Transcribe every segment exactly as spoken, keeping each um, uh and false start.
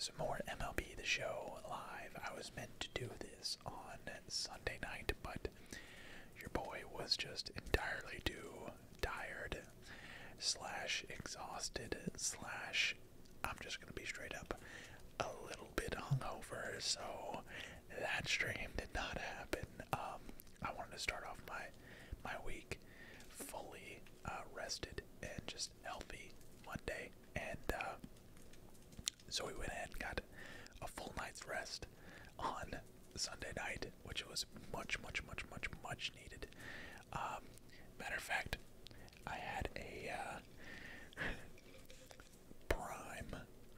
is more M L B The Show live. I was meant to do this on Sunday night, but your boy was just entirely too tired, slash exhausted, slash I'm just gonna be straight up a little bit hungover, so that stream did not happen. Um, I wanted to start off my my week fully uh, rested and just healthy Monday, and uh, so we went ahead and got a full night's rest on Sunday night, which was much, much, much, much, much needed. Um, matter of fact, I had a uh, Prime,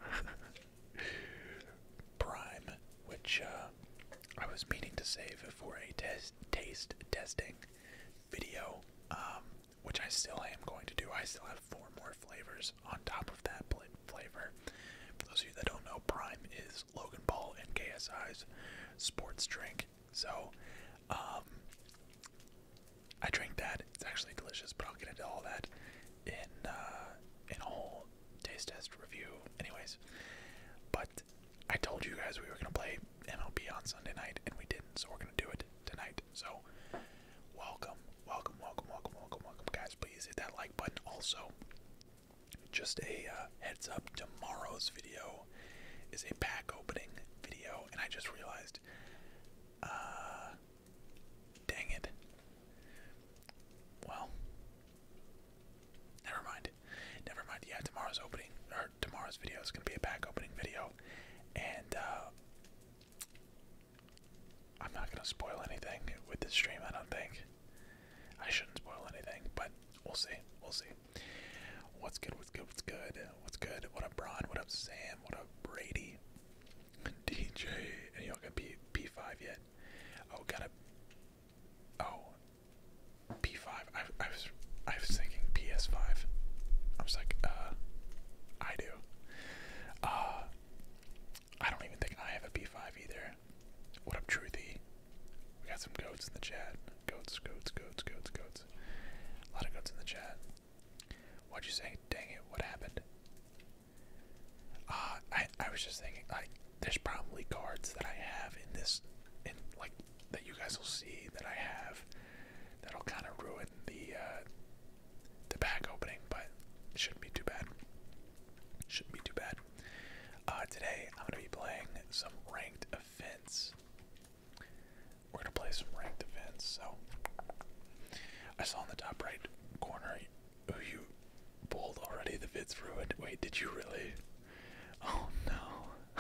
Prime, which uh, I was meaning to save for a test taste testing video, um, which I still am going to do. I still have four more flavors on top of that flavor. For those of you that don't know, Prime is Logan Paul and K S I's sports drink. So, um, I drink that. It's actually delicious, but I'll get into all that in uh, in a whole taste test review. Anyways, but I told you guys we were gonna play M L B on Sunday night, and we didn't. So we're gonna do it tonight. So, welcome, welcome, welcome, welcome, welcome, welcome, guys. Please hit that like button. Also, just a uh, heads up: tomorrow's video is a pack opening video, and I just realized. Uh, dang it. Well, never mind. Never mind. Yeah, tomorrow's opening, or tomorrow's video is going to be a pack opening video. And, uh, I'm not going to spoil anything with this stream, I don't think. I shouldn't spoil anything, but we'll see. We'll see. What's good? What's good? What's good? What's good? What up, Bron? What up, Sam? What up, Brady? D J? And you don't got P P5 yet? Oh, got a. Oh. P five. I, I was I was thinking P S five. I was like, uh, I do. Uh, I don't even think I have a P five either. What up, Truthy? We got some goats in the chat. Goats, goats, goats, goats, goats. A lot of goats in the chat. What'd you say? Dang it, what happened? Uh, I, I was just thinking, like, there's probably cards that I have in this, in, like, that you guys will see that I have that'll kind of ruin the uh, the pack opening, but it shouldn't be too bad. Shouldn't be too bad. Uh, today I'm gonna be playing some ranked events. We're gonna play some ranked events. So I saw in the top right corner, oh, you pulled already. The vid's ruined. Wait, did you really? Oh no.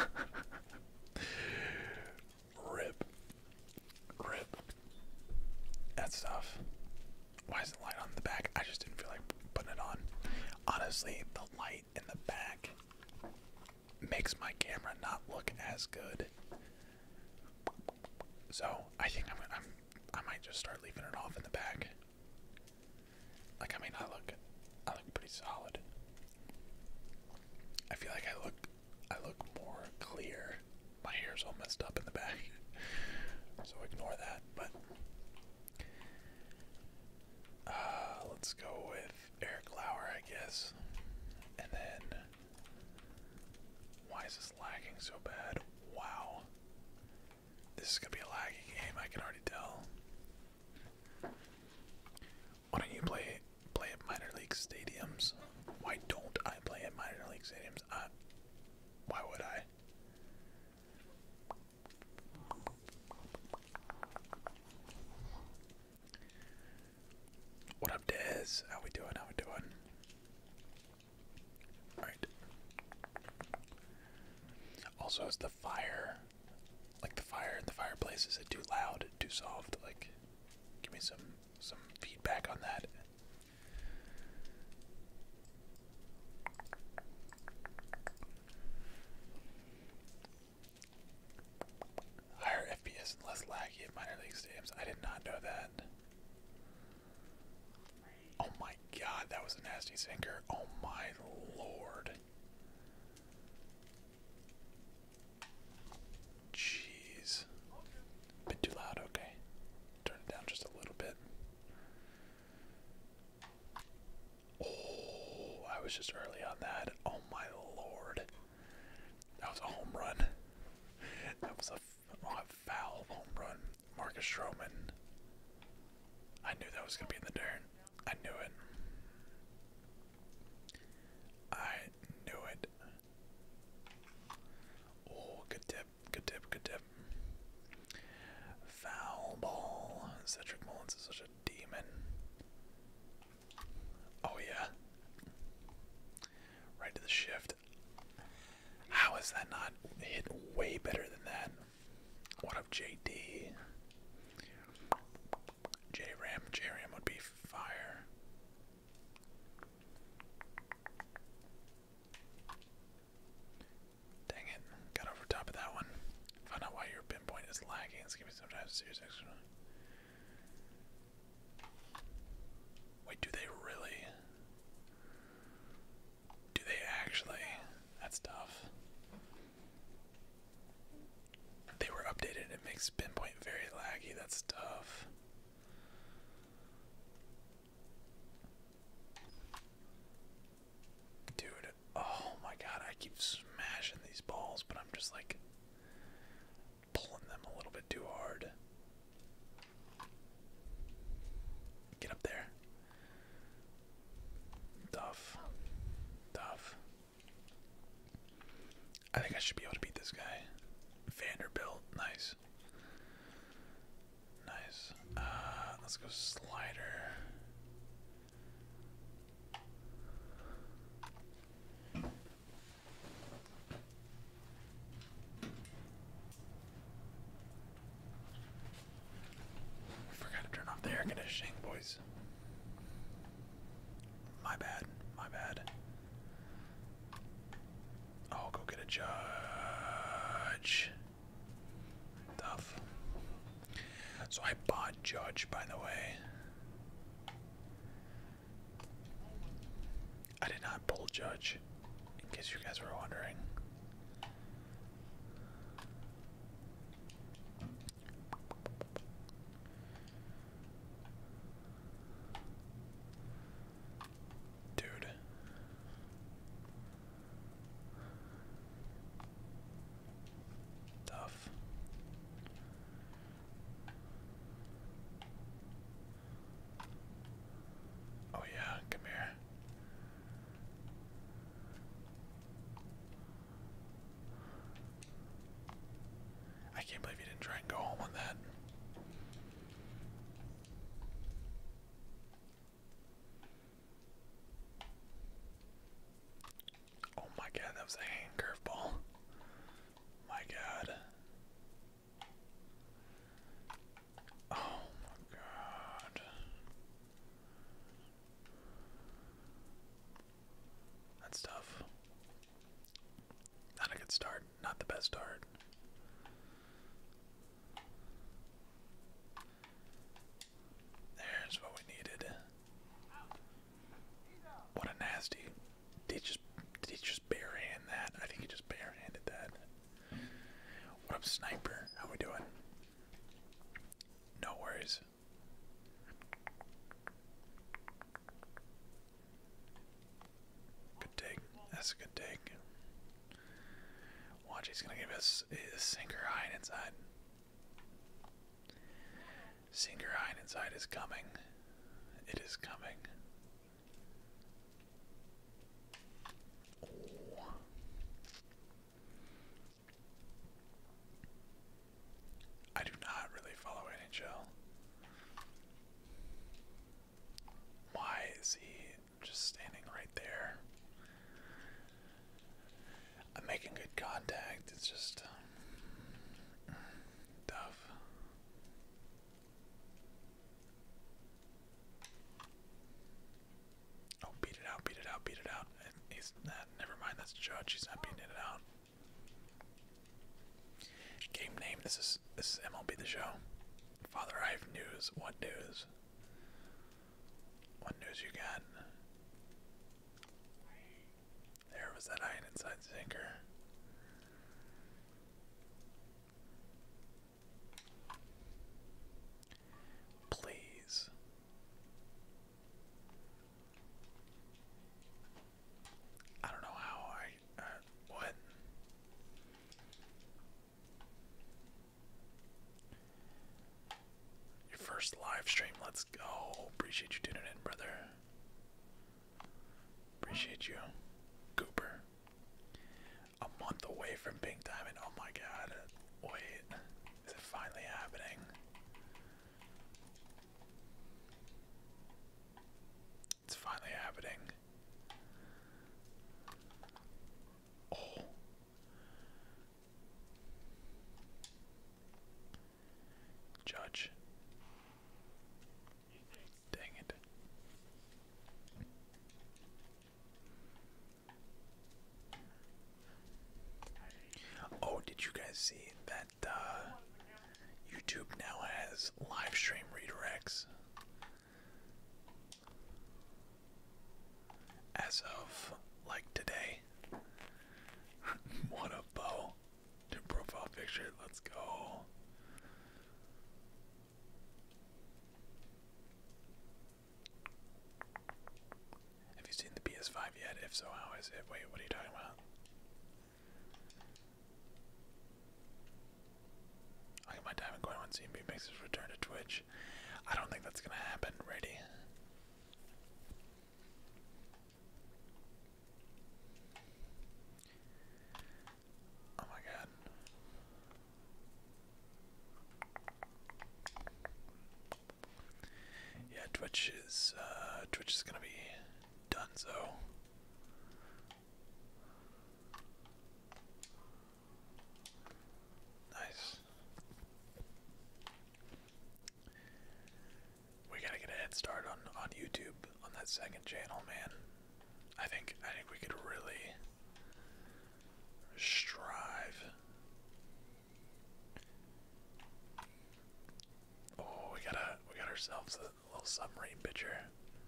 Rip. Rip. That's tough. Why is the light on the back? I just didn't feel like putting it on. Honestly, the light in the back makes my camera not look as good. So I think I'm, I'm I might just start leaving it off in the back. Like, I mean, I look I look pretty solid. I feel like I look I look more clear. My hair's all messed up in the back, so ignore that. But uh, let's go with Eric Lauer, I guess. And then, why is this lagging so bad? Wow, this is gonna be a laggy game. I can already tell. Why don't you play play at minor league stadiums? Why don't I play at minor league stadiums? Uh, why would I? What up, Dez? How we doing? How we doing? Alright. Also, is the fire, like the fire in the fireplace, is it too loud, too soft? Like, give me some, some feedback on that. Higher F P S and less laggy at minor league stadiums. I did not know that. Oh my god, that was a nasty sinker. Oh my lord. Jeez. Bit too loud, okay. Turn it down just a little bit. Oh, I was just early on that. Oh my lord. That was a home run. That was a, a foul home run. Marcus Stroman. I knew that was going to be in the dirt. I knew it. I knew it. Oh, good tip, good tip, good tip. Foul ball. Cedric Mullins is such a demon. Oh, yeah. Right to the shift. How is that not hit way better than that? What up, J D? J-Ram, J-Ram would be fire. Dang it, got over top of that one. Found out why your pinpoint is lagging. It's giving me sometimes serious extra. Wait, do they really? Do they actually? That's tough. They were updated. It makes pinpoint very laggy. That's tough. Dude, oh my god, I keep smashing these balls, but I'm just like pulling them a little bit too hard. Get up there. Tough. Tough. I think I should be able to beat this guy. Vanderbilt, nice. Nice. Uh, let's go slider. Forgot to turn off the air conditioning, boys. My bad, my bad. Oh, go get a Judge. Tough. So I bought Judge, by the way. I did not pull Judge, in case you guys were wondering. Dude. Tough. Oh yeah, come here. I can't believe you didn't try and go home on that. Oh my god, that was a hand curveball. My god. Oh my god. That's tough. Not a good start. Not the best start. There's what we needed. What a nasty. Did he just did he just barehand that? I think he just barehanded that. What up, Sniper? How we doing? No worries. Good take. That's a good take. Watch, he's gonna give us a sinker high and inside. Sinker high and inside is coming. It is coming. Oh. I do not really follow N H L. Why is he just standing right there? I'm making good contact. It's just tough. Oh, beat it out, beat it out, beat it out. He's not, never mind, that's Judge. He's not beating it out. Game name, this is this is M L B The Show. Father, I have news. What news? What news you got? There was that iron inside sinker. Please. I don't know how I. Uh, what? first live stream. Let's go. Appreciate you tuning in, brother. Appreciate you. Cooper. A month away from Pink Diamond. Oh my god. Wait. Is it finally happening? It's finally happening. Oh. Judge. Dang it. Oh, did you guys see that uh, YouTube now has live stream redirects? As of like today. What a bow. New profile picture, let's go. Have you seen the P S five yet? If so, how is it? Wait, what are you talking about? I get my diamond coin when C M B makes his return to Twitch. I don't think that's gonna happen. Ready? Oh my god. Yeah, Twitch is uh Twitch is gonna be done so. Nice. We gotta get a head start on, on YouTube on that second channel, man. I think I think we could really strive. Oh, we gotta we got ourselves a little submarine pitcher.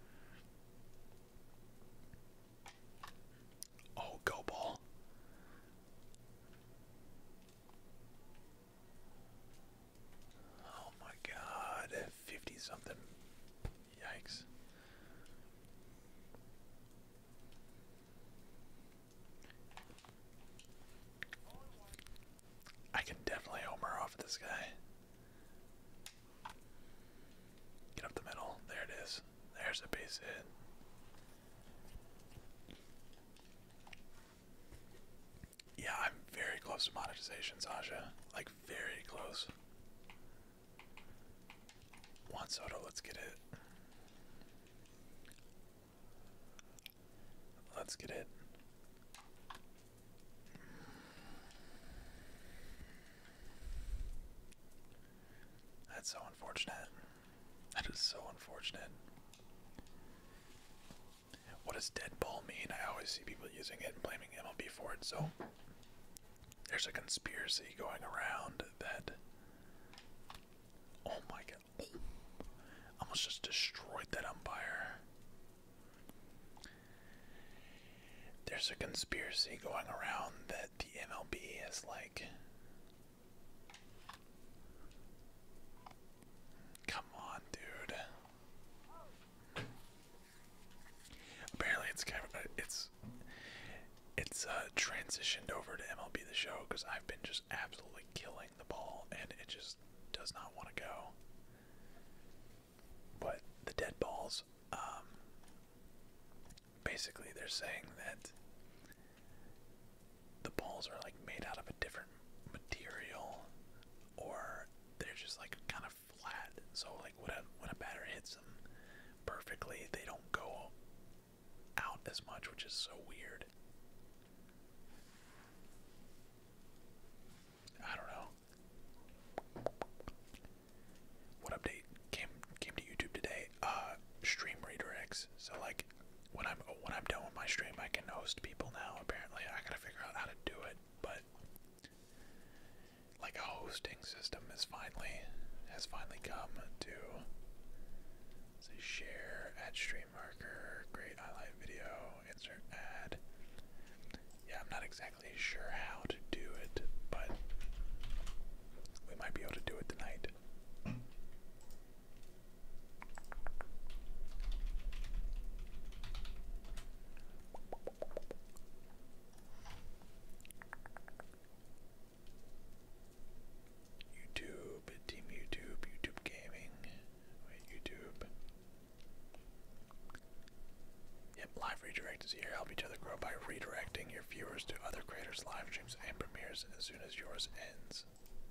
Oh, go ball. Oh my god, fifty something. Yikes. I can definitely homer off this guy. Get up the middle. There it is. There's a base hit. Yeah, I'm very close to monetization, Sasha. Like, very close. One soda, let's get it. Let's get it. That's so unfortunate. That is so unfortunate. What does dead ball mean? I always see people using it and blaming M L B for it, so there's a conspiracy going around that. Oh my god. Almost just destroyed that umpire. There's a conspiracy going around that the M L B is like. Come on, dude. Apparently, it's kind of it's it's uh, transitioned over to M L B The Show because I've been just absolutely killing the ball and it just does not want to go. But the dead balls, um, basically, they're saying that the balls are like made out of a different material, or they're just like kind of flat. So like when a when a batter hits them perfectly, they don't go out as much, which is so weird. I don't know. What update came came to YouTube today? Uh, stream redirects. So like when I'm when I'm done with my stream, I can host people now. Apparently, I gotta figure out how to do it, but like a hosting system is finally has finally come to say share, add stream marker, great highlight video, insert ad. Yeah, I'm not exactly sure how to do it, but we might be able to do it tonight. YouTube, Team YouTube, YouTube Gaming, streams here help each other grow by redirecting your viewers to other creators' live streams and premieres as soon as yours ends.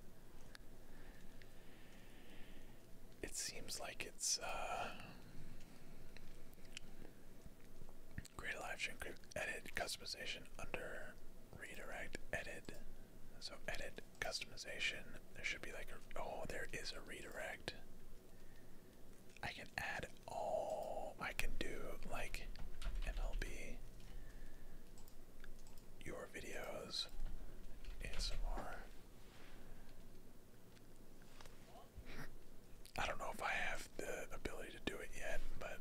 It seems like it's uh, create a live stream, edit customization under redirect, edit. So edit customization. There should be like a, oh, there is a redirect. I can add all. I can do like M L B, your videos, A S M R. I don't know if I have the ability to do it yet, but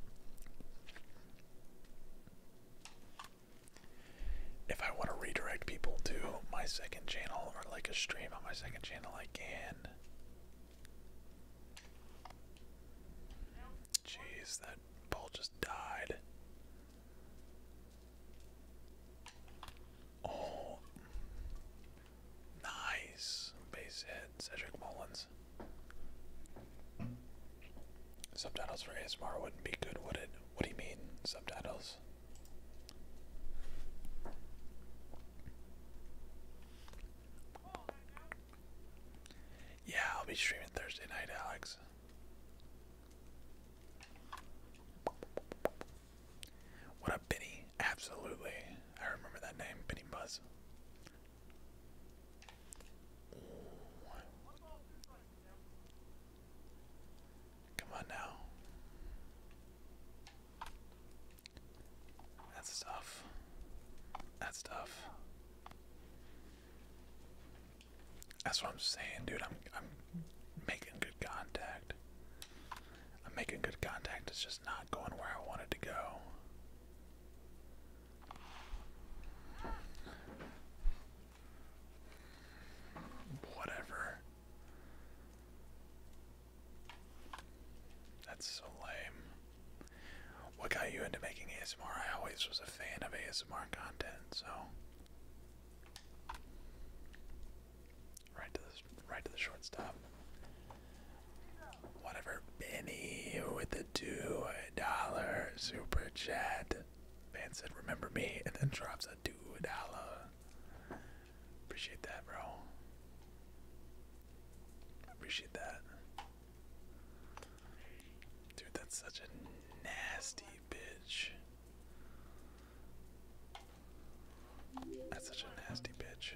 if I want to redirect people to my second channel or like a stream on my second channel, I can. Jeez, that ball just died. Oh, nice. Base hit, Cedric Mullins. Subtitles for A S M R wouldn't be good, would it? What do you mean, subtitles? Yeah, I'll be streaming Thursday night, Alex. What up, Benny? Absolutely. I remember that name, Benny Buzz. Come on now. That's tough. That's tough. That's what I'm saying, dude. I'm I'm making good contact. I'm making good contact. It's just not going where I want it to go. Whatever. That's so lame. What got you into making A S M R? I always was a fan of A S M R content, so right to the right to the shortstop. Whatever. Benny with the two dollar super chat. Man said, "Remember me," and then drops a two dollar. Appreciate that, bro. Appreciate that. Dude, that's such a nasty bitch. That's such a nasty bitch.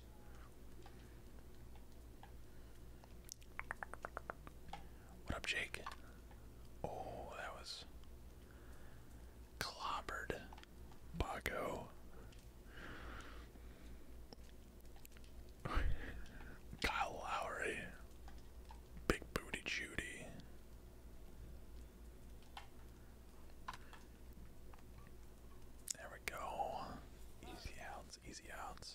What up, Jake? Oh, that was clobbered. Baco. Kyle Lowry. Big booty Judy. There we go. Easy outs, easy outs.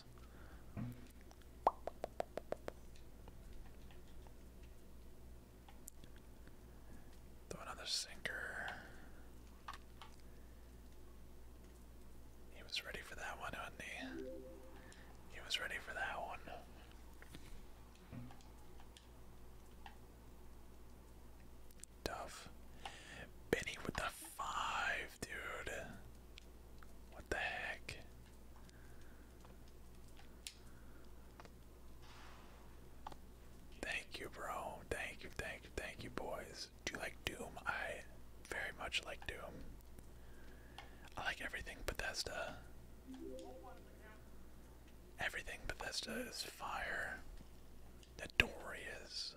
Throw another sinker. He was ready for that one, wasn't he? He was ready for that one. Tough. Benny with the five, dude. What the heck? Thank you, bro. Thank you, thank you, thank you, boys. Do you like Doom? I very much like Doom. I like everything Bethesda. Everything Bethesda is fire. The door is.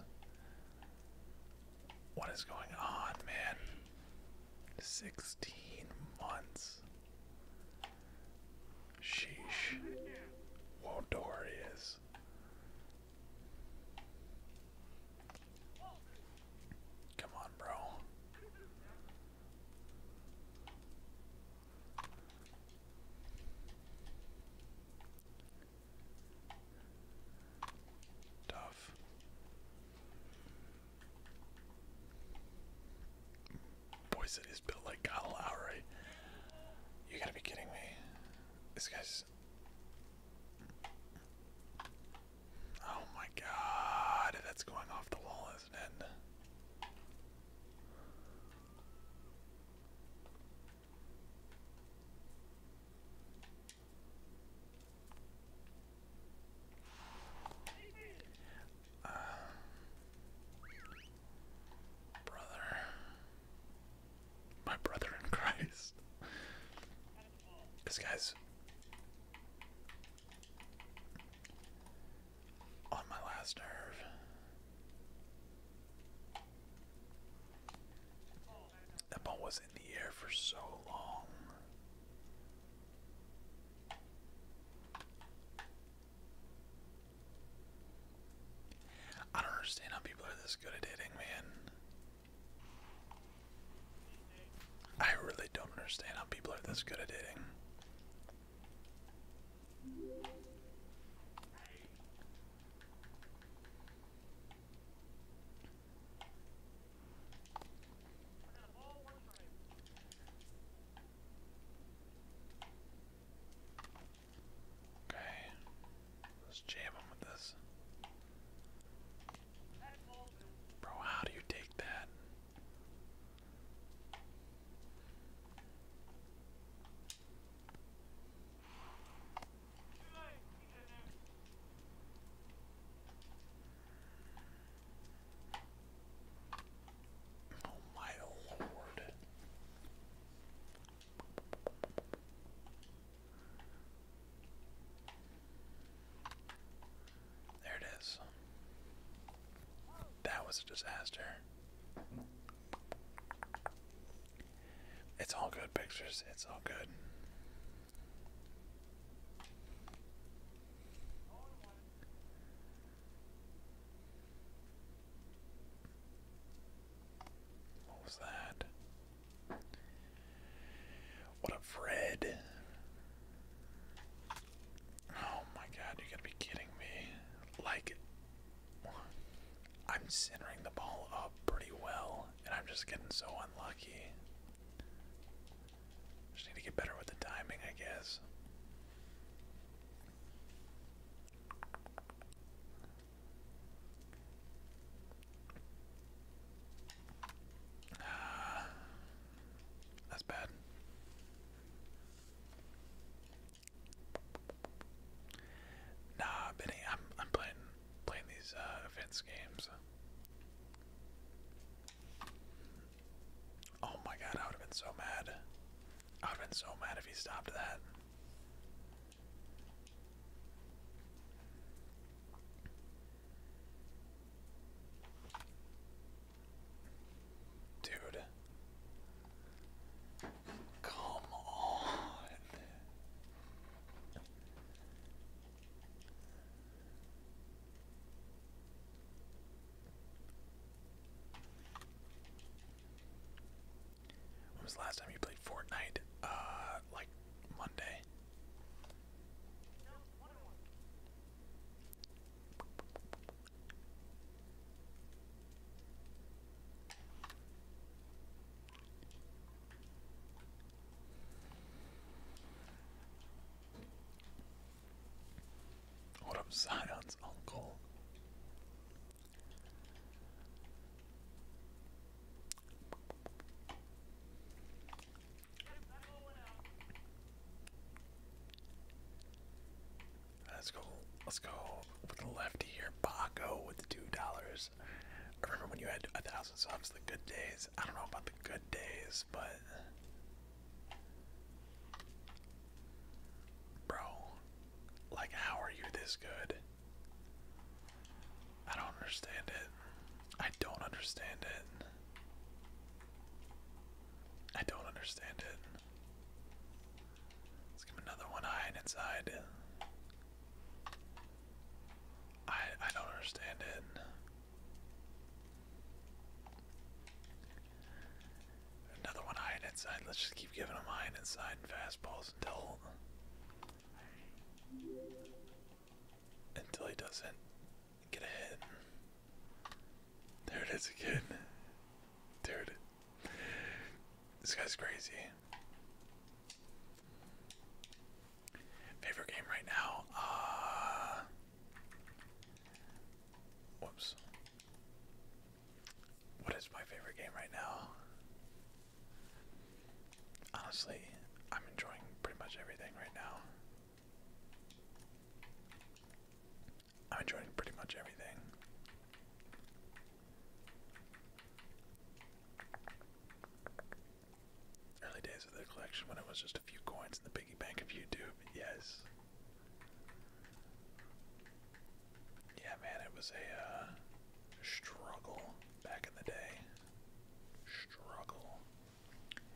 What is going on, man? Sixteen months. Sheesh. Whoa, Dorius. Come on, bro. Tough. Boy said he's built like Kyle Lowry. You gotta be kidding me. This guy's. Oh my god, that's going off the wall, isn't it? was in the air for so long. I don't understand how people are this good at hitting, man. I really don't understand how people are this good at hitting. Okay, let's jam him with this. Bro, how do you take that? Oh my lord. There it is. That was a disaster. It's all good, pictures. It's all good. What was that? What a Fred. Oh my god, you gotta be kidding me. Like, I'm centering the ball up pretty well, and I'm just getting so unlucky. Just need to get better with the timing, I guess. Uh, that's bad. Nah, Benny, I'm I'm playing playing these uh, events games. Oh my god, I would have been so mad. I would have been so mad if he stopped that. Dude. Come on. When was the last time you played Fortnite? Uh, like Monday. What up, Zion's uncle? Let's go. Let's go with the lefty here. Baco with the two dollars. I remember when you had a thousand subs, the good days. I don't know about the good days, but bro, like, how are you this good? I don't understand it. I don't understand it. I don't understand it. Let's give him another one high and inside. I I don't understand it. Another one high and inside. Let's just keep giving him high and inside and fastballs until until he doesn't get a hit. There it is again. Dude. This guy's crazy. Favorite game right now? Uh whoops. What is my favorite game right now? Honestly, I'm enjoying pretty much everything right now. I'm enjoying pretty much everything. Early days of the collection when it was just a few coins in the piggy bank of YouTube. Yes. Yeah, man, it was a uh, struggle back in the day. Struggle.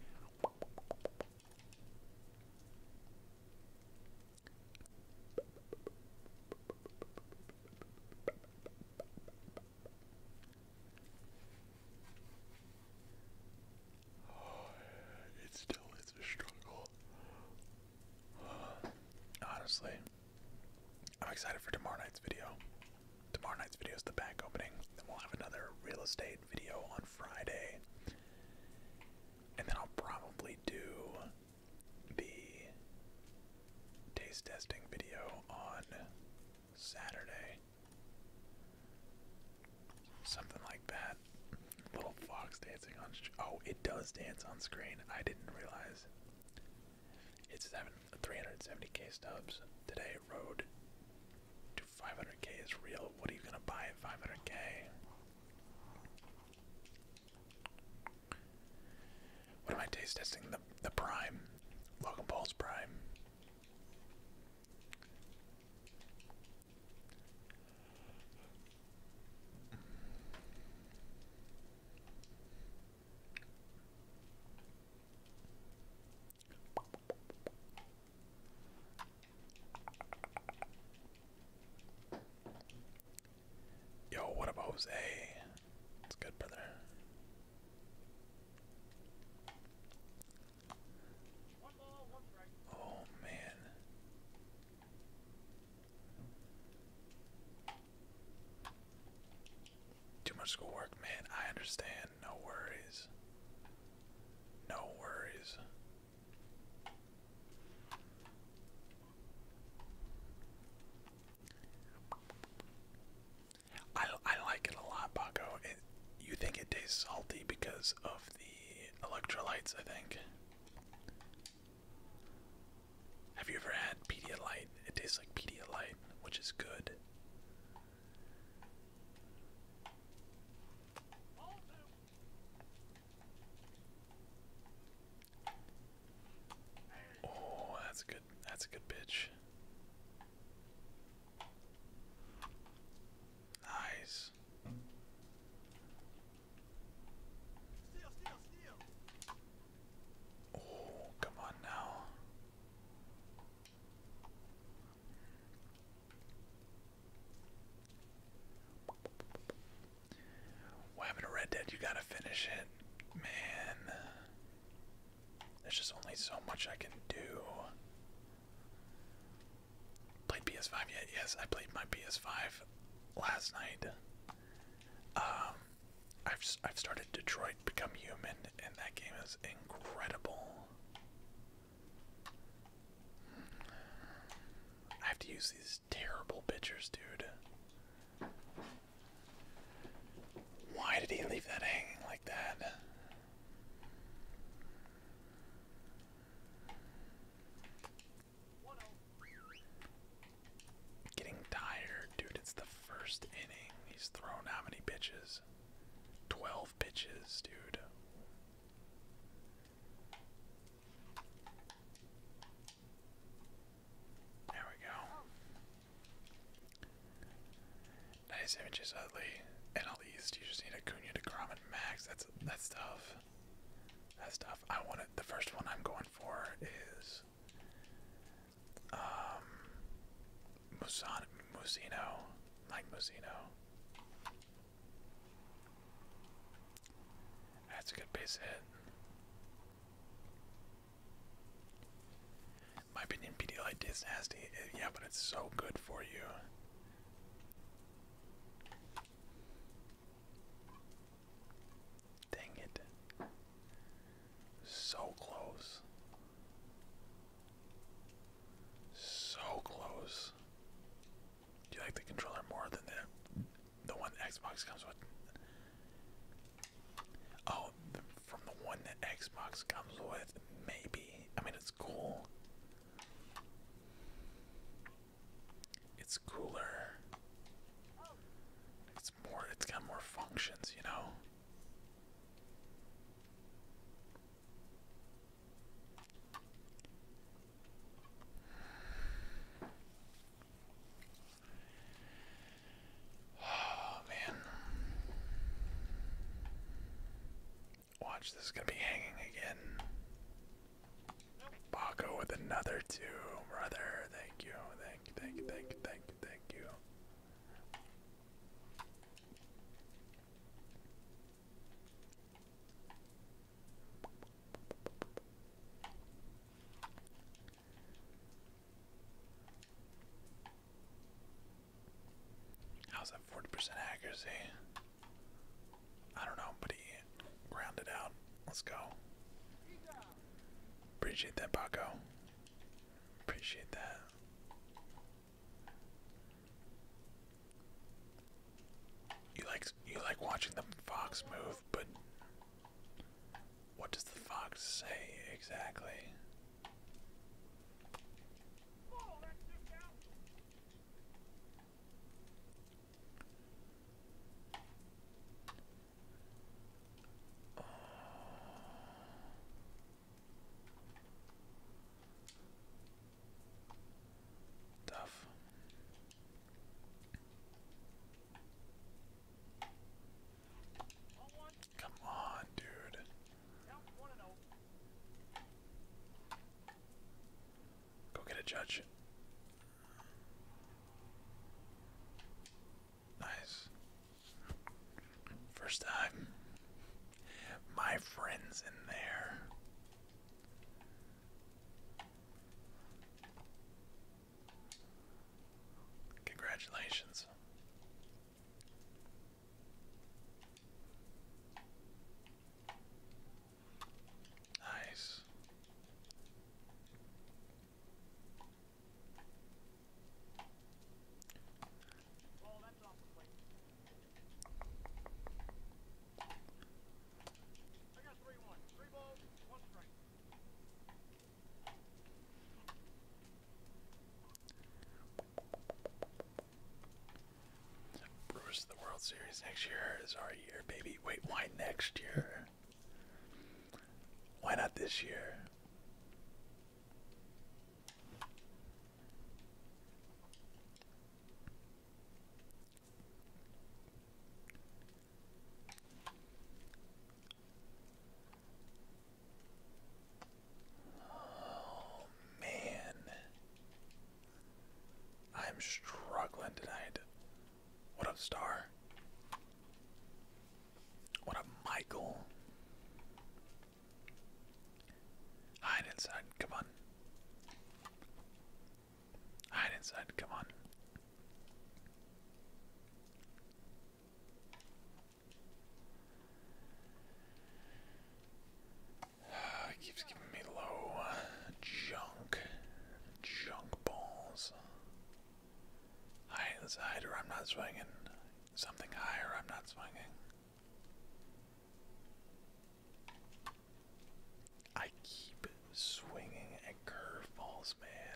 honestly. I'm excited for tomorrow night's video. Tomorrow night's video is the back opening. Then we'll have another real estate video on Friday. And then I'll probably do the taste testing video on Saturday. Something like that. Little fox dancing on. Oh, it does dance on screen. I didn't realize. It's seven, three hundred seventy K stubs. Today road to five hundred K is real. What are you gonna buy at five hundred K? What am I taste testing? The the Prime, Logan Paul's Prime. Yo, what up, Jose? It's good, brother. Oh, man. Too much schoolwork, man. I understand. No worries. No worries. I, I like it a lot, Paco. It, you think it tastes salty because of the electrolytes, I think. Have you ever had Pedialyte? It tastes like Pedialyte, which is good. Oh, that's good. That's a good pitch. Nice. Oh, come on now. What happened to Red Dead? You gotta finish it. Man. There's just only so much I can do. Played P S five yet? Yes, I played my P S five last night. Um, I've I've started Detroit Become Human, and that game is incredible. I have to use these terrible pictures, dude. Why did he leave that hanging like that? Getting tired, dude. It's the first inning. He's thrown how many pitches? Twelve pitches, dude. There we go. Nice images, Utley. N L East, you just need Acuna, DeGrom, and Max. That's that's tough. That's tough. I want it. The first one I'm going for is um Musan Musino. Mike Musino. That's a good base hit. My opinion, Pedialyte is nasty. Yeah, but it's so good for you. Dang it. So close. So close. Do you like the controller more than the the one Xbox comes with? Oh, the, from the one that Xbox comes with, maybe. I mean, it's cool. It's cooler. It's more, it's got more functions, you know? Oh, man. Watch, this is gonna be hanging again. Baco with another two, brother. Thank you, thank you, thank you, thank you, thank you, thank you. How's that forty percent accuracy? I don't know, but he grounded out. Let's go. Appreciate that, Paco. Appreciate that. You like you like watching the fox move, but what does the fox say exactly? Tough. Come on, dude. Go get a judge. Nice. First time. My friend's in there. Congratulations. Nice. Brewers the World Series next year is our year, baby. Wait, why next year? Why not this year? Oh man, I'm struggling tonight. What up, Star? What up, Michael? Hide inside, come on. Hide inside, come on. It keeps giving me low junk. Junk balls. Hide inside or I'm not swinging. Something higher, I'm not swinging. I keep swinging at curveballs, man.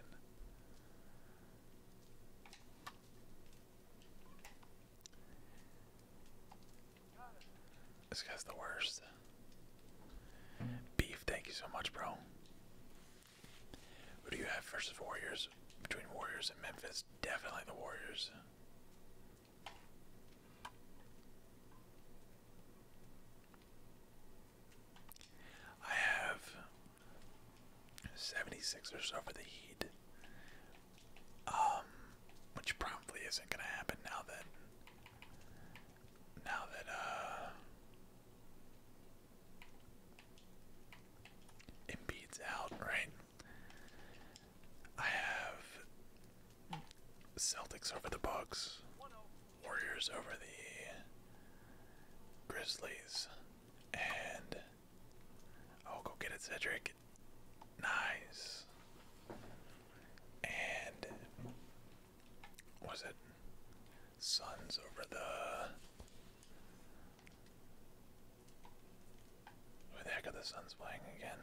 This guy's the worst. Beef, thank you so much, bro. Who do you have versus Warriors? Between Warriors and Memphis, definitely the Warriors. I have seventy-sixers over the Heat. Um, which probably isn't gonna happen now that now that uh Embiid's out, right? I have Celtics over the Bucks, Warriors over the Grizzlies, and oh, go get it, Cedric. Nice. And was it Suns over the? Who the heck are the Suns playing again?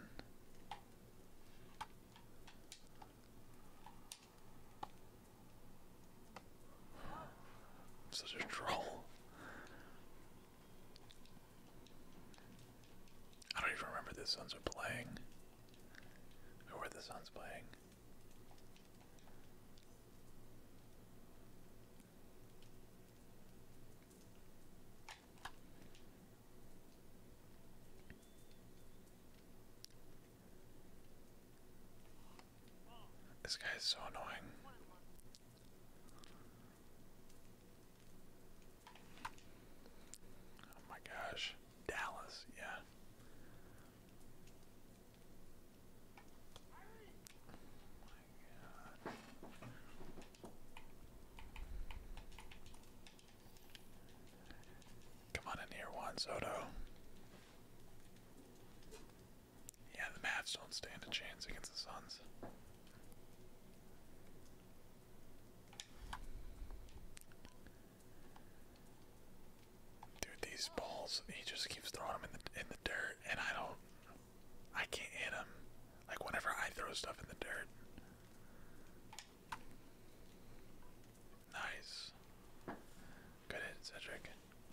Such a troll. I don't even remember the Suns are playing. Who are the Suns playing? This guy is so annoying. Oh my gosh. Dallas, yeah. Oh my God. Juan Soto. Yeah, the Mavs don't stand a chance against the Suns. Dude, these balls, he just keeps throwing them in the in the dirt, and I don't, I can't hit him. Like whenever I throw stuff in the dirt. Nice. Good hit, Cedric.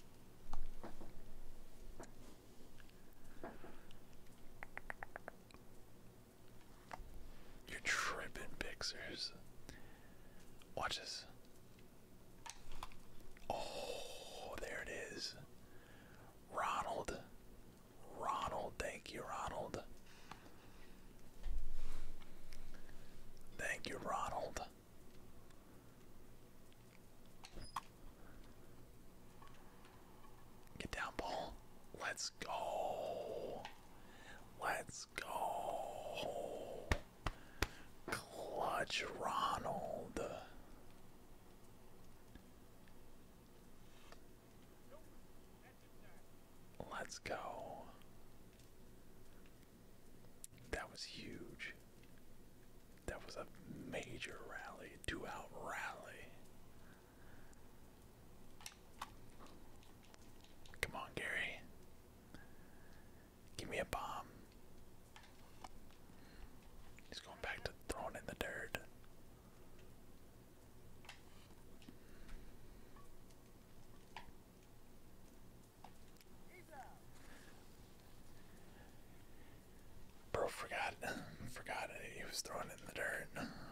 You're tripping, Pixers. Watch this. Oh, there it is. Ronald. Ronald, thank you, Ronald. Thank you, Ronald. Get down, Paul. Let's go. Let's go. Clutch, Ronald. Let's go. That was huge. That was a major rally, two out rally. Come on, Gary. Give me a bomb. He's going back to throwing in the dirt. Bro forgot forgot it. He was throwing it in the dirt.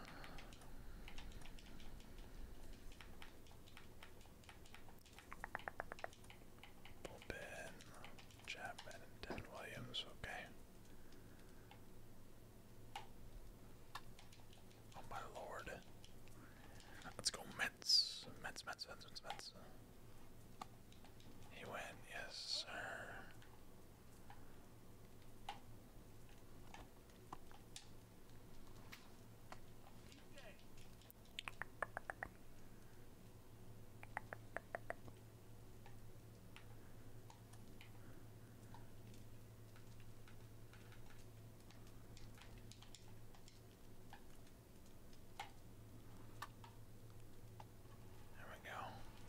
Bullpen, Chapman, and Devin Williams. Okay. Oh my lord. Let's go Mets. Mets, Mets, Mets, Mets, Mets. He went, yes, sir. There we go.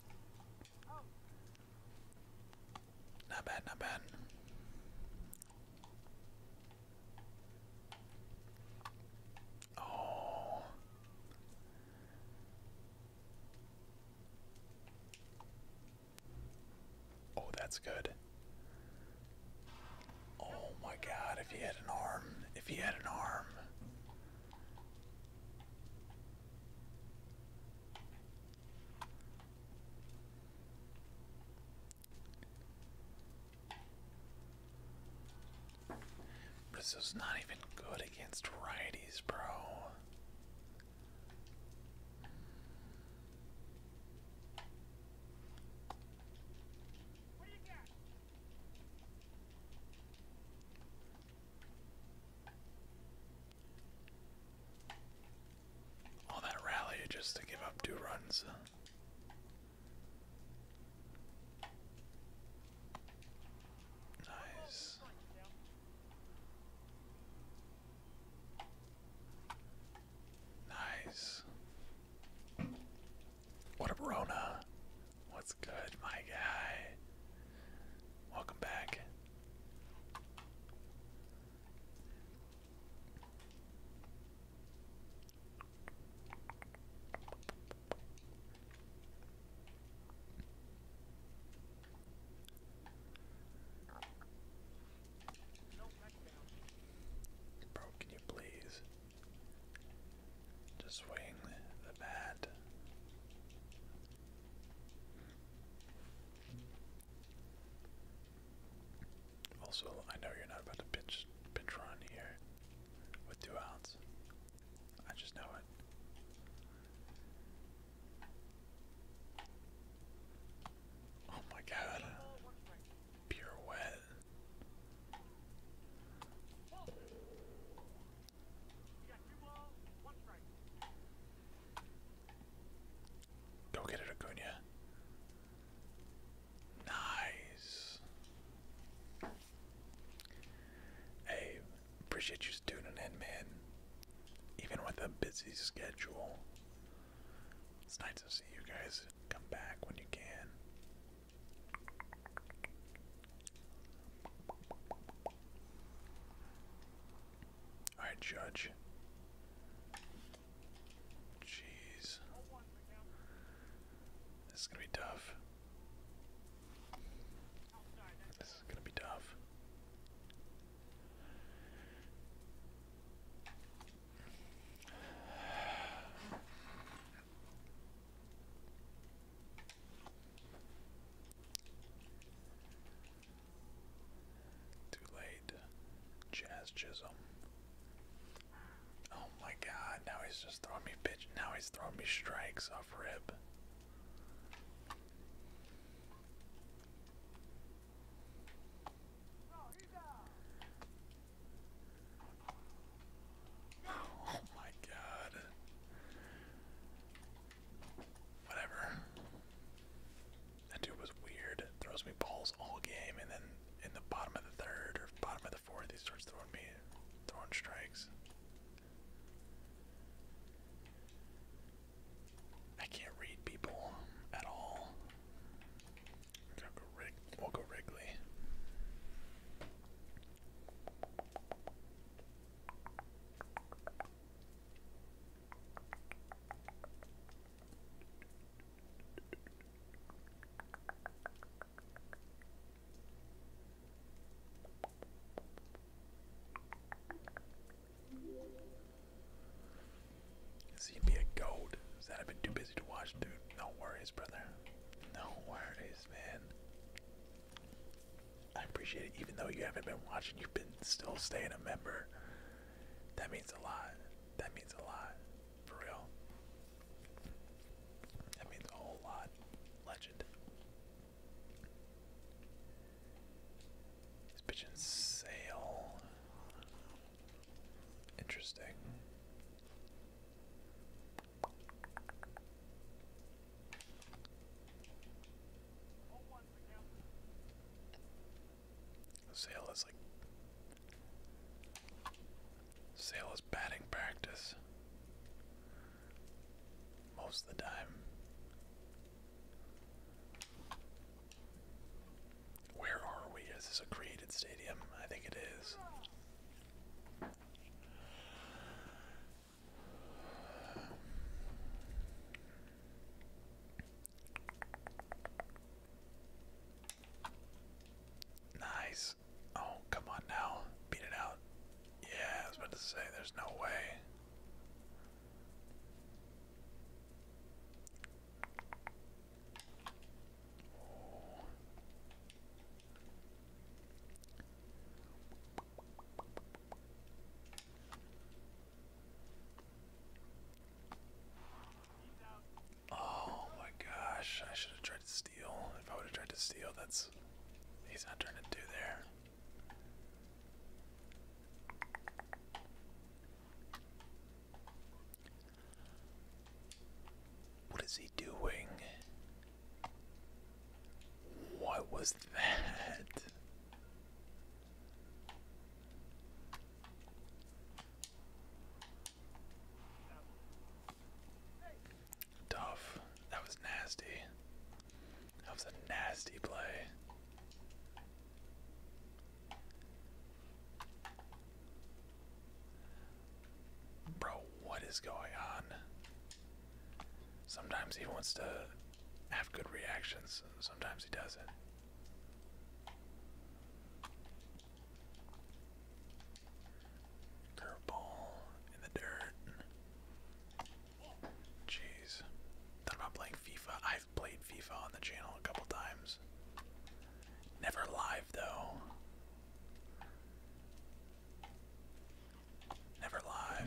Not bad, not bad. Oh. Oh, that's good. Oh my god, if he had an arm. If he had an arm. Brazil's not even good against righties, bro. All that rally just to give up two runs. Nice. Nice. What up, Rona? What's good, my guy? Welcome back. appreciate you tuning in, man. Even with a busy schedule, it's nice to see you guys come back when you can. Alright, Judge. Jeez. This is gonna be tough. This is gonna be tough. Too late. Jazz Chisholm. Oh my god, now he's just throwing me pitch. Now he's throwing me strikes off rip. Oh my god. Whatever. That dude was weird. Throws me balls all game, and then in the bottom of the third or bottom of the fourth, he starts throwing me, throwing strikes. I can't read people at all. We'll go, Rig we'll go Wrigley. See, be a goat. Is that I've been too busy to watch, dude? No worries, brother. No worries, man. I appreciate it. Even though you haven't been watching, you've been still staying a member. That means a lot. That means a lot. For real. That means a whole lot. Legend. He's pitching Sale. Interesting. Sale is like Sale is batting practice most of the time. Where are we? Is this a created stadium? I think it is. Nice. Oh, come on now. Beat it out. Yeah, I was about to say, there's no way. Oh. Oh my gosh, I should have tried to steal. If I would have tried to steal, that's... he's not trying to do there. What is he doing? What was that? Tough. That was nasty. That was a nasty play. Bro, what is going on? Sometimes he wants to have good reactions, sometimes he doesn't. Curveball in the dirt. Jeez. Thought about playing FIFA. I've played FIFA on the channel a couple times. Never live though. Never live.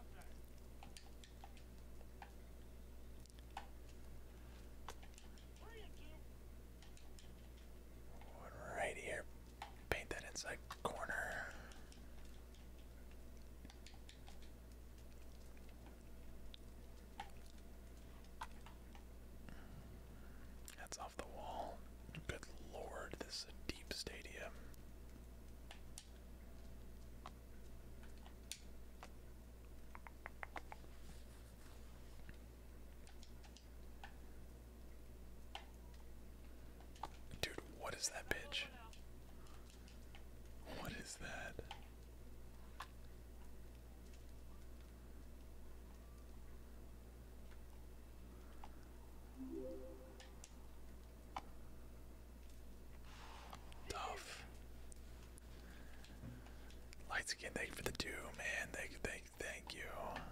Right here. Paint that inside corner. That's off the wall. Good lord, this is a deep stadium. is that bitch? What is that? Tough. Light skin, thank you for the two, man. Thank you, thank, thank you.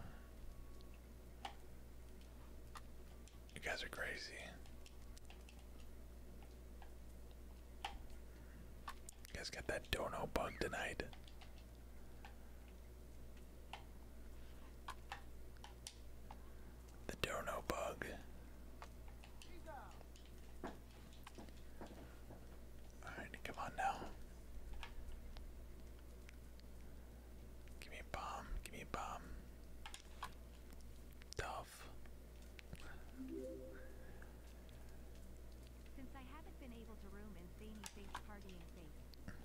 You guys are crazy. You guys got that dono bug tonight. The dono bug. Alright, come on now. Give me a bomb. Give me a bomb. Tough. Since I haven't been able to room in Zany Face Partying Face.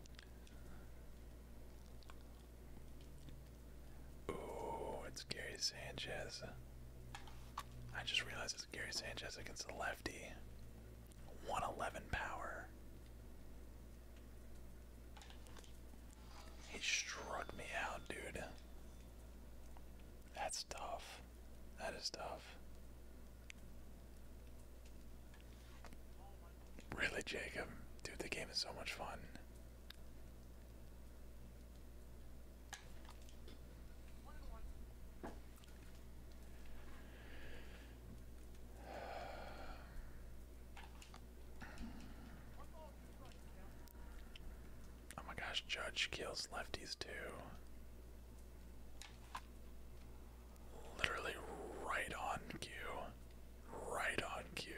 Ooh, it's Gary Sanchez. I just realized it's Gary Sanchez against the lefty. one eleven power. He struck me out, dude. That's tough. That is tough. Really, Jacob? Dude, the game is so much fun. Oh my gosh, Judge kills lefties too. Literally right on cue. Right on cue.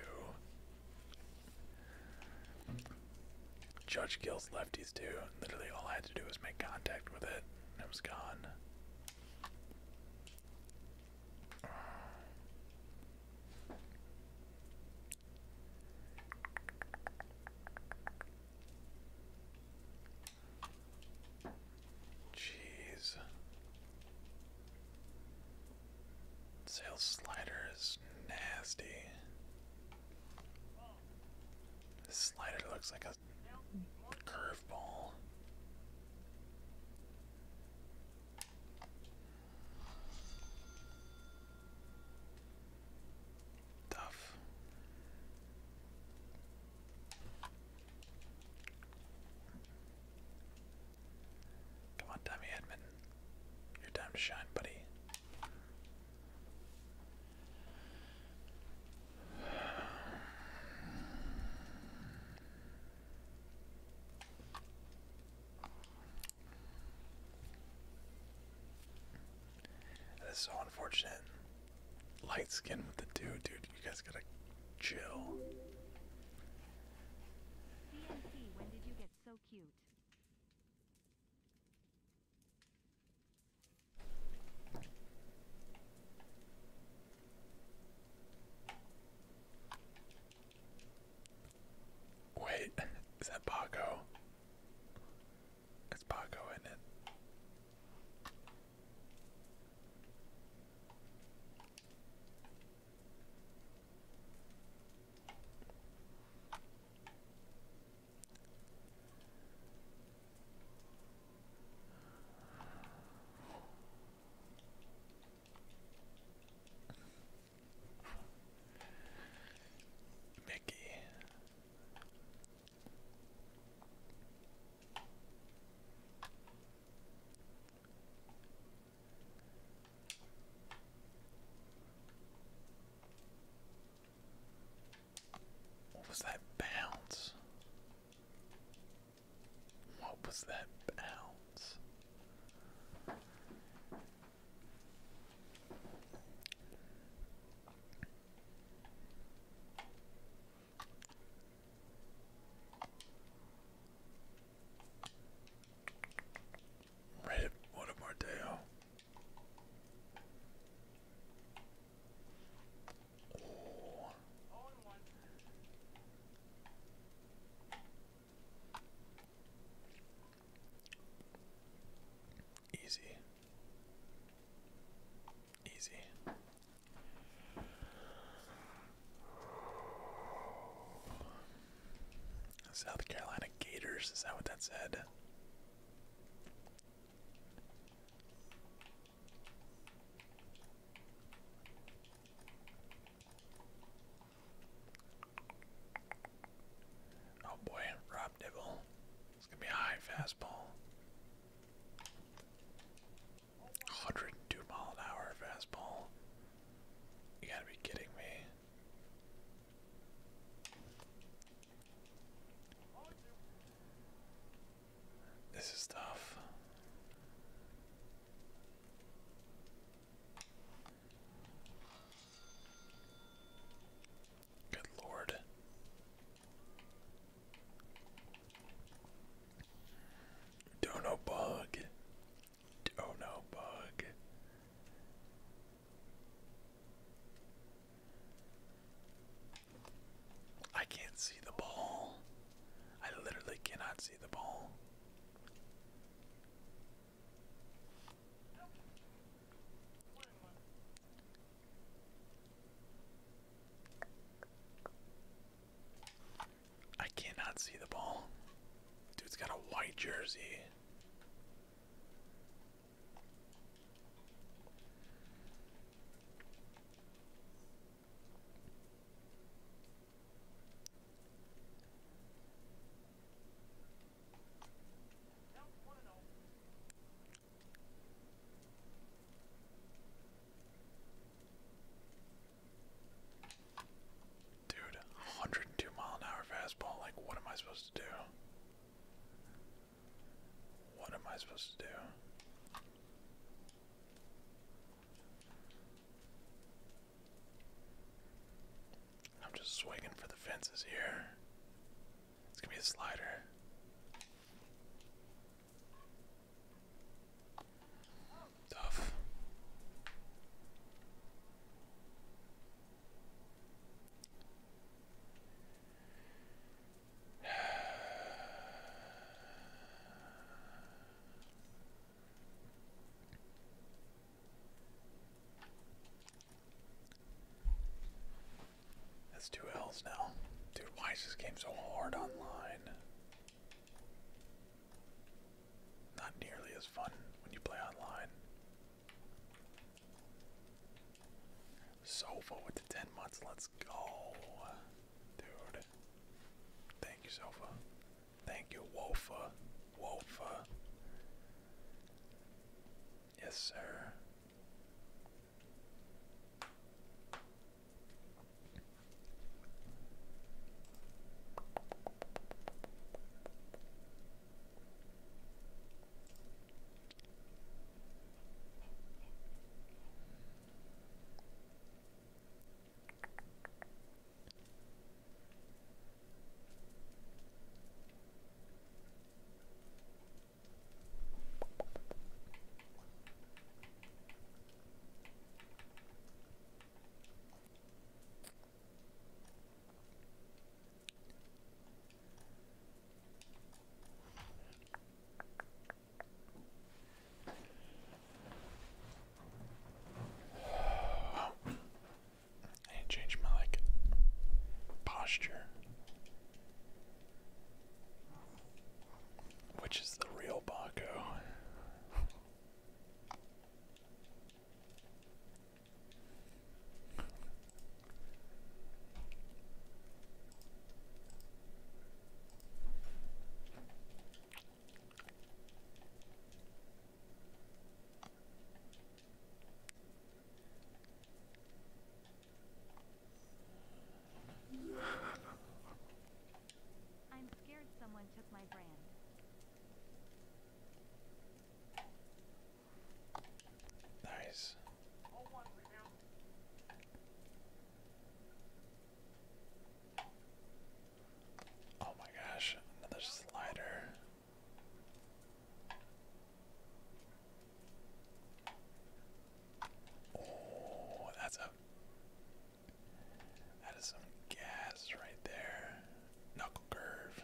Judge kills lefties too. Literally all I had to do was make contact with it, and it was gone. Jeez. Sales slider is nasty. This slider looks like a curveball. Tough. Come on, Tommy Edmond. Your time to shine, buddy. That is so unfortunate. Light skin with the two, dude. You guys gotta chill. C N C, when did you get so cute? Wait, is that Paco? It's Paco, isn't it? Mickey. What was that bounce? What was that bounce? Rip, what a Mardeo. Oh. Easy. Easy. South Carolina meters. Is that what that said? Oh boy, Rob Dibble. It's gonna be a high fastball. one hundred two mile an hour fastball. You gotta be kidding me. This is tough. Good lord. Dono bug. Dono bug. I can't see the ball. I literally cannot see the ball. I cannot see the ball. Dude's got a white jersey. Dude, one hundred two mile an hour fastball. Like, what am I supposed to do? What am I supposed to do? I'm just swinging for the fences here. It's gonna be a slider. Tough. That's two L's now. Dude, why is this game so hard online? Not nearly as fun when you play online. Sofa with the ten months, let's go. Dude. Thank you, Sofa. Thank you, Wofa. Wofa. Yes, sir. I need to change my like posture. Which is the real Baco. I'm scared someone took my brand. Nice. Oh my gosh, another slider. Oh, that's a that is some gas right there. Knuckle curve.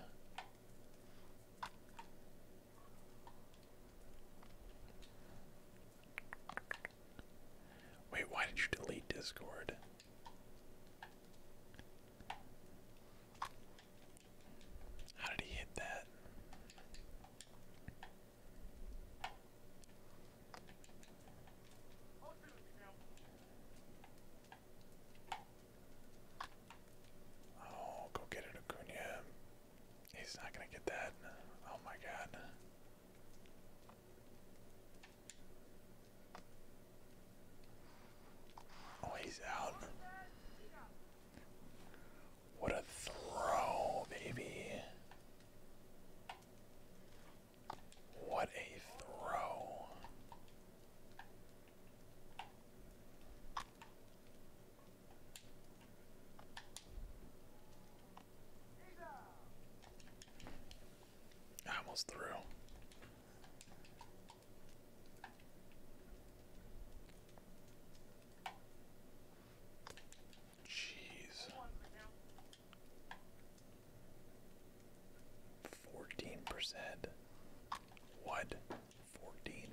Wait, why did you delete Discord? How did he hit that? falls through. Jeez. Fourteen percent. What? Fourteen.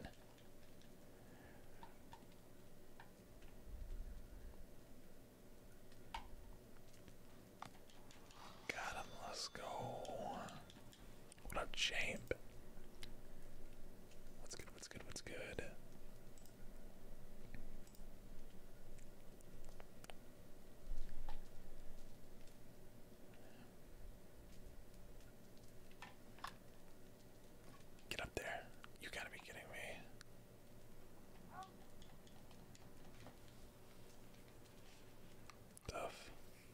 Got him. Let's go. What up, champ? What's good? What's good? What's good? Get up there. You gotta be kidding me. Tough.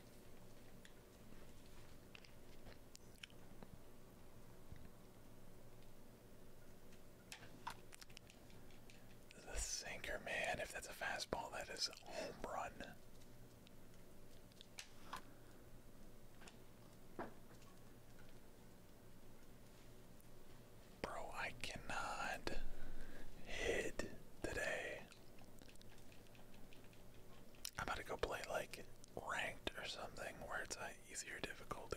The sinker, man. If that's a fastball, that is a home run. Bro, I cannot hit today. I'm about to go play like ranked or something where it's a easier difficulty.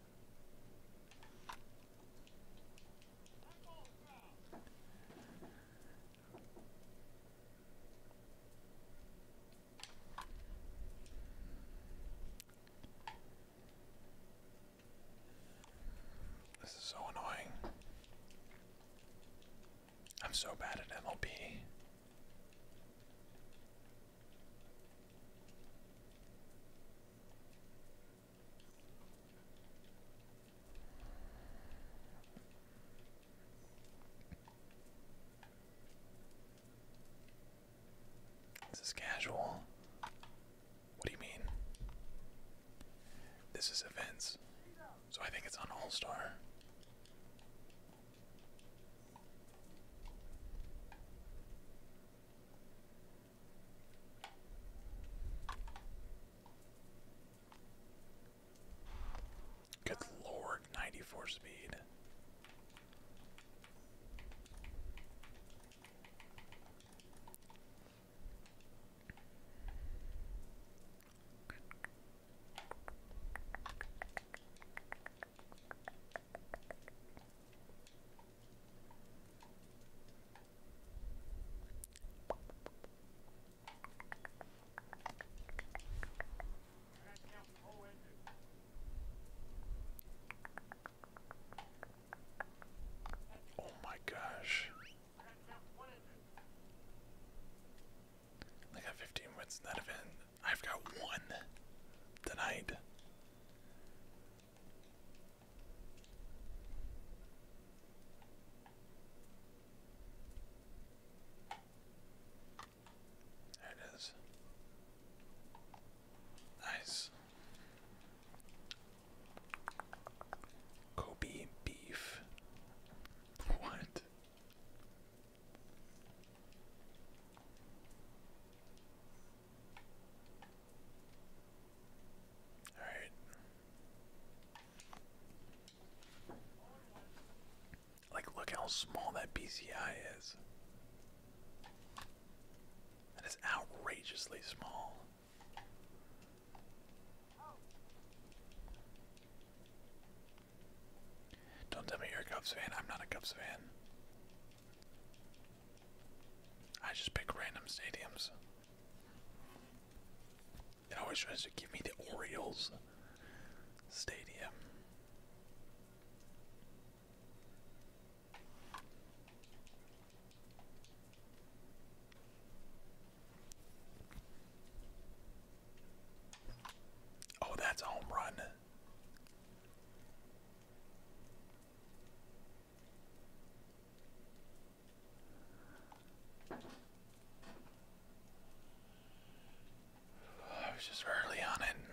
This is so annoying. I'm so bad at M L B. This is casual. What do you mean? This is events. So I think it's on All-Star. Good lord, ninety-four speed. Oh my gosh. I got fifteen wins in that event. I've got one tonight. There it is. Nice. Kobe beef. What? Alright. Like, look how small that B C I is. That is outrageously small. Don't tell me you're a Cubs fan. I'm not a Cubs fan. I just pick random stadiums. It always tries to give me the Orioles stadium. Oh, that's a home run. I was just early on it.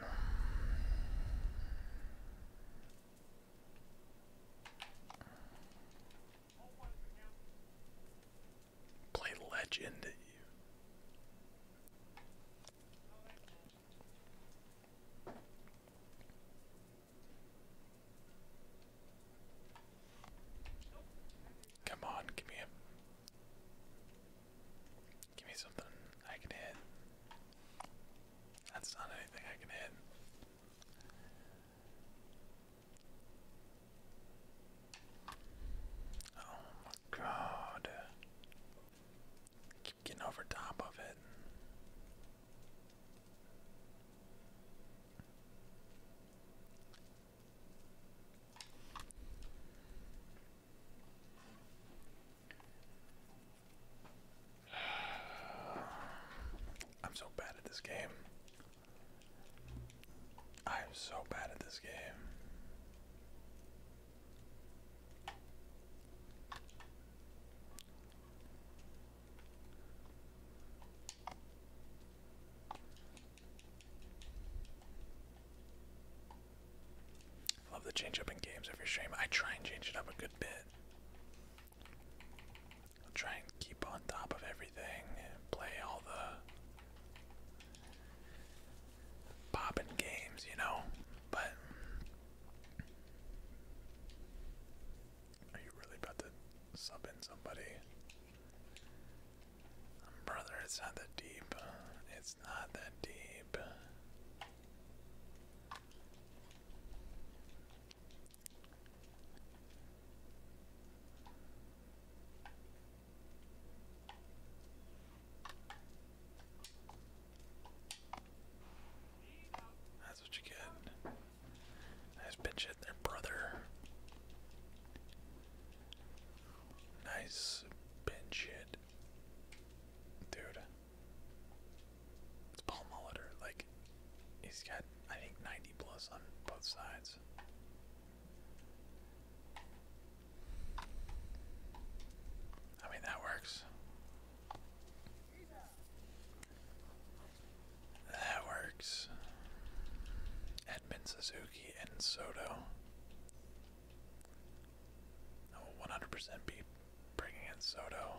Play legend. so bad at this game. Love the change up in games every stream. I try and change it up a good bit. I'll try and keep on top of everything, play all the poppin' games, you know? But are you really about to sub in somebody? Um, brother, it's not that deep. It's not that deep. That's what you get. Nice pinch hit there, brother. Nice pinch hit. Dude. It's Paul Molitor. Like, he's got, I think, ninety plus on both sides. I mean, that works. That works. Edmund, Suzuki, and Soto. I will one hundred percent be bringing in Soto.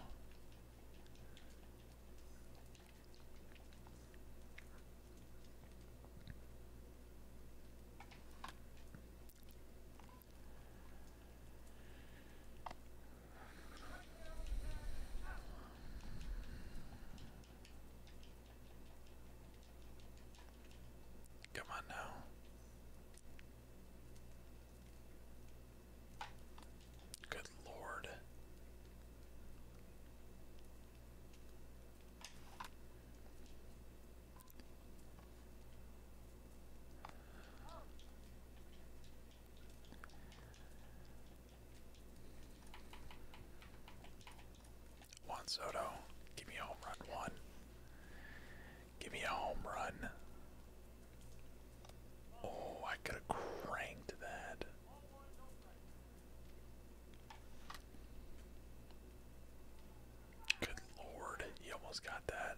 Come on now. Good lord. Juan Soto, give me a home run, one. Give me a home run. Oh, I could have cranked that. Good lord, he almost got that.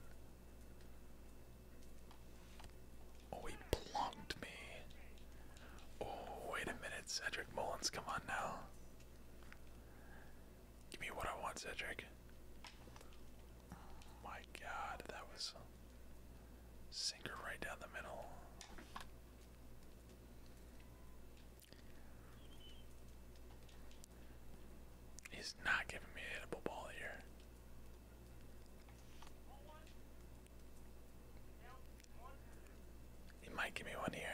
Oh, he plunked me. Oh, wait a minute, Cedric Mullins, come on now. Give me what I want, Cedric. My god, that was sinker right down the middle. He's not giving me a hittable ball here. He might give me one here.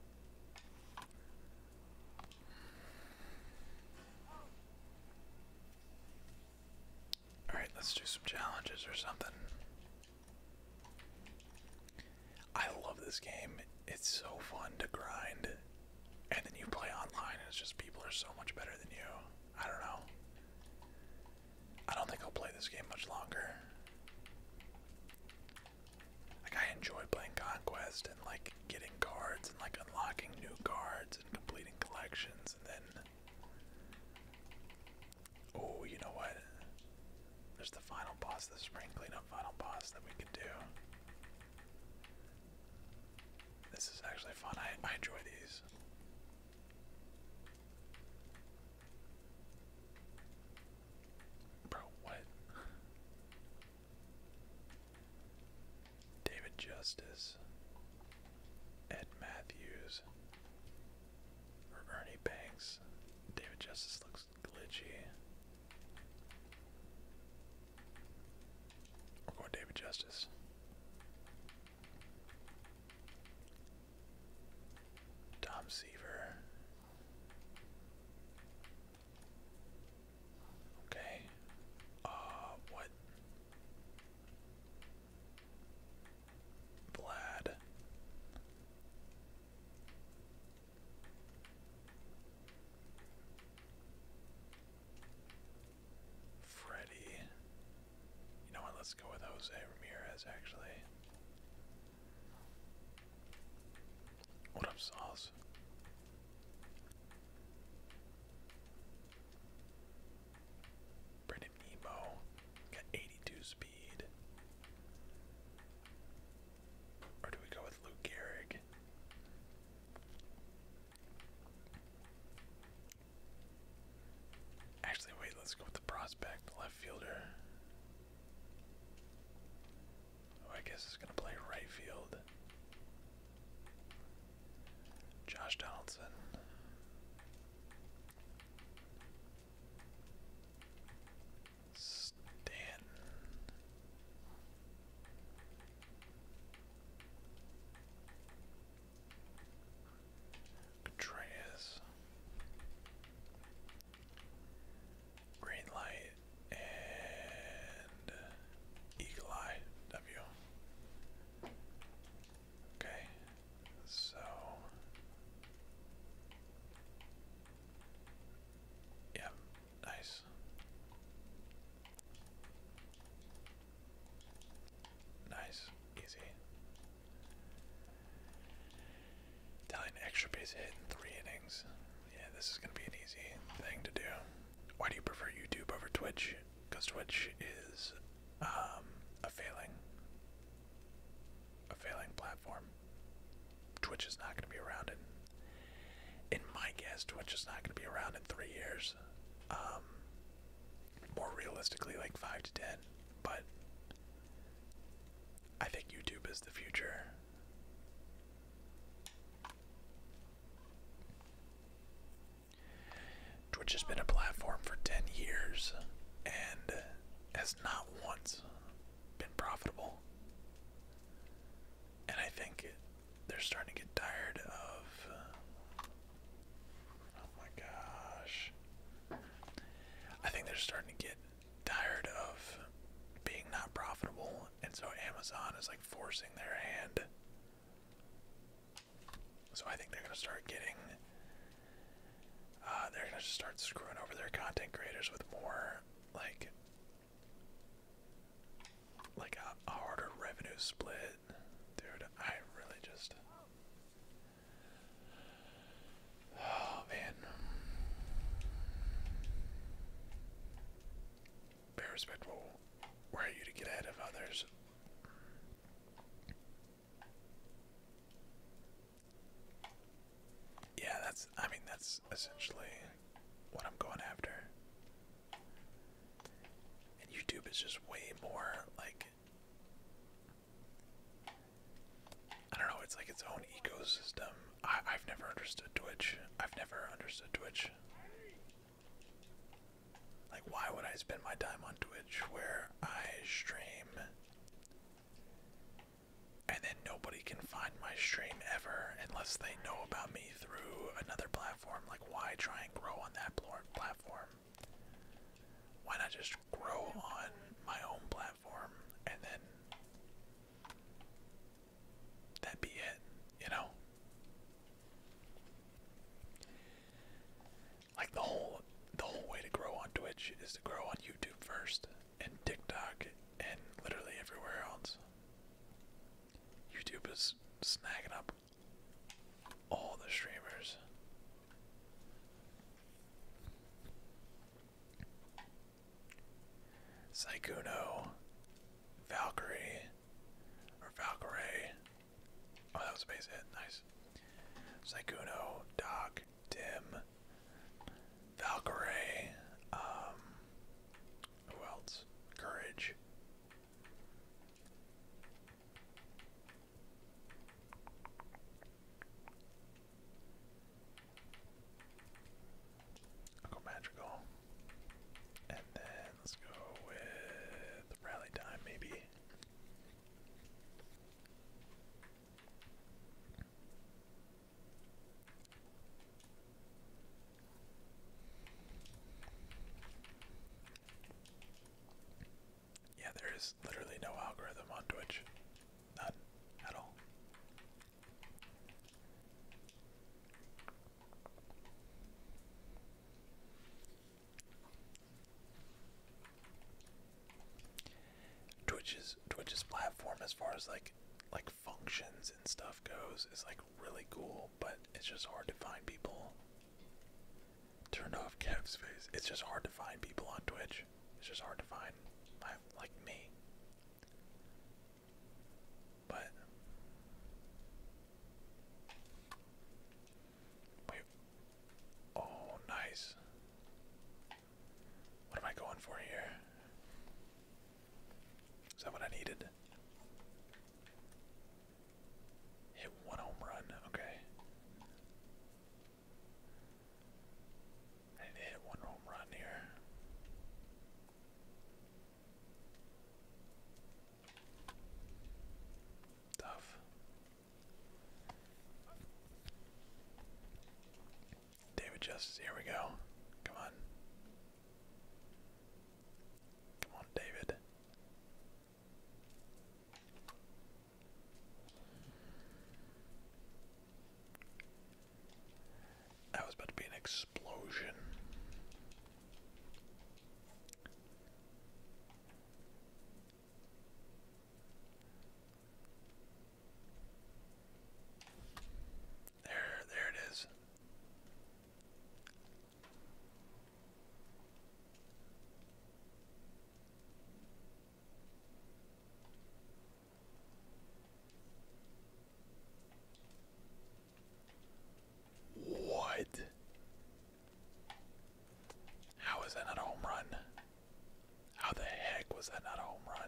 Alright, let's do some challenges or something. I love this game. It's so fun to grind. And then you play online and it's just people are so much better than you. I don't know. I don't think I'll play this game much longer. Like, I enjoy playing Conquest and like getting cards and like unlocking new cards and completing collections, and then oh, you know what? There's the final boss, the spring cleanup final boss that we could do. This is actually fun. I, I enjoy these. Bro, what? David Justice, Ed Matthews, or Ernie Banks. David Justice looks glitchy. We're going David Justice. Tom Seaver. Okay. Uh, what? Vlad. Freddie. You know what? Let's go with Jose Ramirez, actually. let's go with the prospect, left fielder. Oh, I guess it's gonna play right field. Josh Donaldson. Stanton. Contreras. Green light and eagle eye. W. Okay, so yeah, nice. Nice, easy. Italian extra base hit in three innings. Yeah, this is gonna be an easy thing to do. Why do you prefer YouTube over Twitch? Because Twitch is um, a failing, a failing platform. Twitch is not going to be around in, in my guess, Twitch is not going to be around in three years. Um, more realistically, like five to ten. But I think YouTube is the future. Twitch has been a platform for ten years and has not once been profitable. And I think they're starting to get tired of. Oh my gosh. I think they're starting to get tired of being not profitable, and so Amazon is like forcing their hand. So I think they're gonna start getting. Uh, they're gonna just start screwing over their content creators with more like, like a, a harder revenue split, dude. I really just. Oh man. Very respectful. Where are you to get ahead of others? Yeah, that's, I mean, that's essentially what I'm going after. And YouTube is just way more, like, I don't know, it's like its own ecosystem. I, I've never understood Twitch. I've never understood Twitch. Like, why would I spend my time on Twitch where I stream and then nobody can find my stream ever unless they know about me through another platform? Like, why try and grow on that platform? Why not just grow on my own platform and then that be it, you know? Like, the whole the whole way to grow on Twitch is to grow on YouTube first and TikTok and literally everywhere else. YouTube is snagging up all the streamers. Saikuno, Valkyrie, or Valkyrie. Oh, that was a base hit. Nice. Saikuno, Doc, Tim, Valkyrie, um, who else? Courage. I'll go Magical. And then let's go with Rally Time, maybe. Yeah, there is literally no algorithm on Twitch. None at all. Twitch's Twitch's platform, as far as like like functions and stuff goes, is like really cool, but it's just hard to find people. Turned off Kev's face. It's just hard to find people on Twitch. It's just hard to find, like me. But wait. Oh, nice. What am I justice. Here we go. Come on. Come on, David. That was about to be an explosion. There, there it is. What? How is that not a home run? How the heck was that not a home run?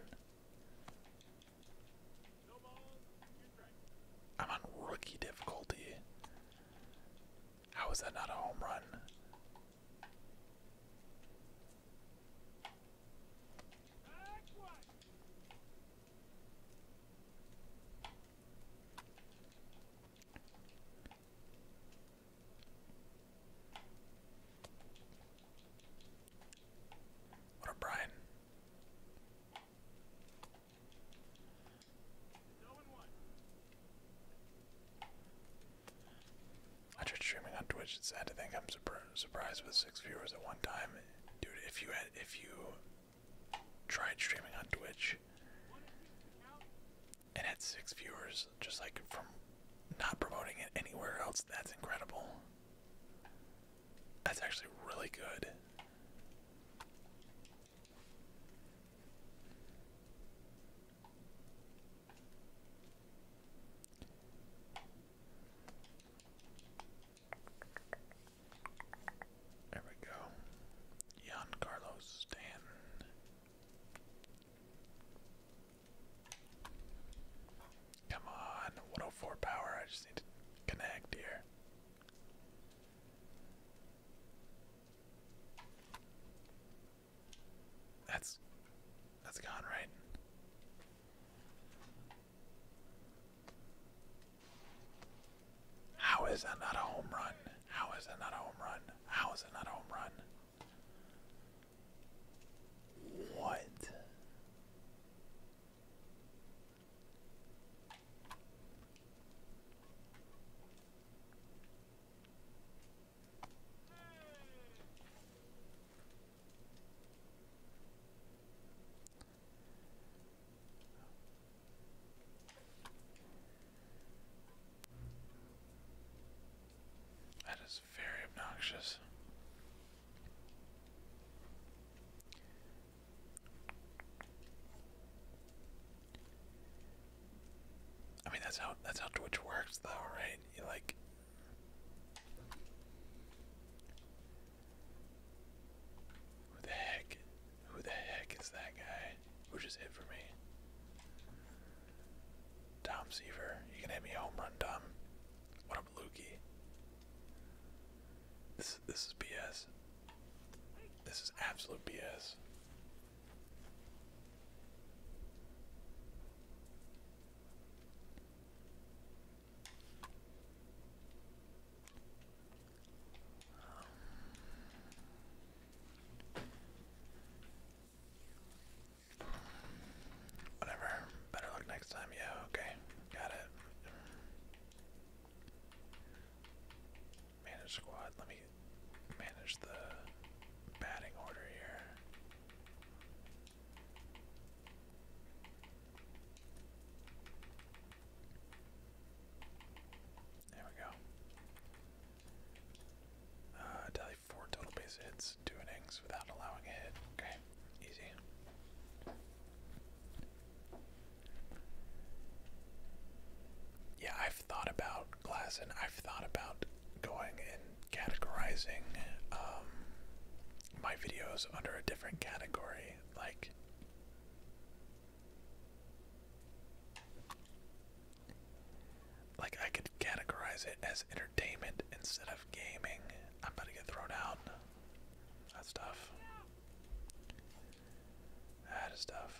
I'm on rookie difficulty. How is that not a home run? What up, Brian? I tried streaming on Twitch. It's sad to think I'm surpri surprised with six viewers at one time. Dude, if you had, if you tried streaming on Twitch and had six viewers, just like from not promoting it anywhere else, that's incredible. That's actually really good. There we go. Giancarlo Stanton. Come on, one oh four power. I just need to connect here. That's that's gone, right? How is that not a home run? How is that not a home run? How is it not a home run? What? That is very obnoxious. I mean, that's how that's how Twitch works, though, right? You like. Who the heck? Who the heck is that guy? Who just hit for me? Tom Seaver. You can hit me a home run, Tom. What up, Lukey? This this is B S. This is absolute B S. Whatever. Better luck next time. Yeah, okay. Got it. Manage squad. Let me manage the batting order here. There we go. Uh, tally four total base hits, two innings without allowing a hit. Okay, easy. Yeah, I've thought about Glass, and I've thought about going and categorizing um, my videos under a different category, like like I could categorize it as entertainment instead of gaming. I'm about to get thrown out. That's tough. That is tough.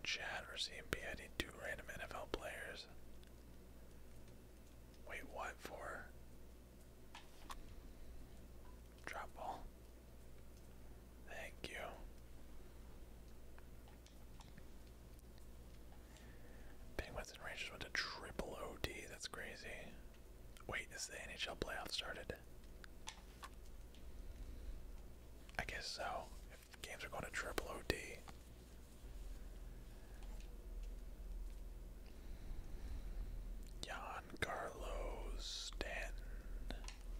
chat or C M P. I need two random N F L players. Wait, what for? Drop ball. Thank you. Penguins and Rangers went to triple O T. That's crazy. Wait, is the N H L playoff started? I guess so. If games are going to triple O T. Jan Carlos Stanton.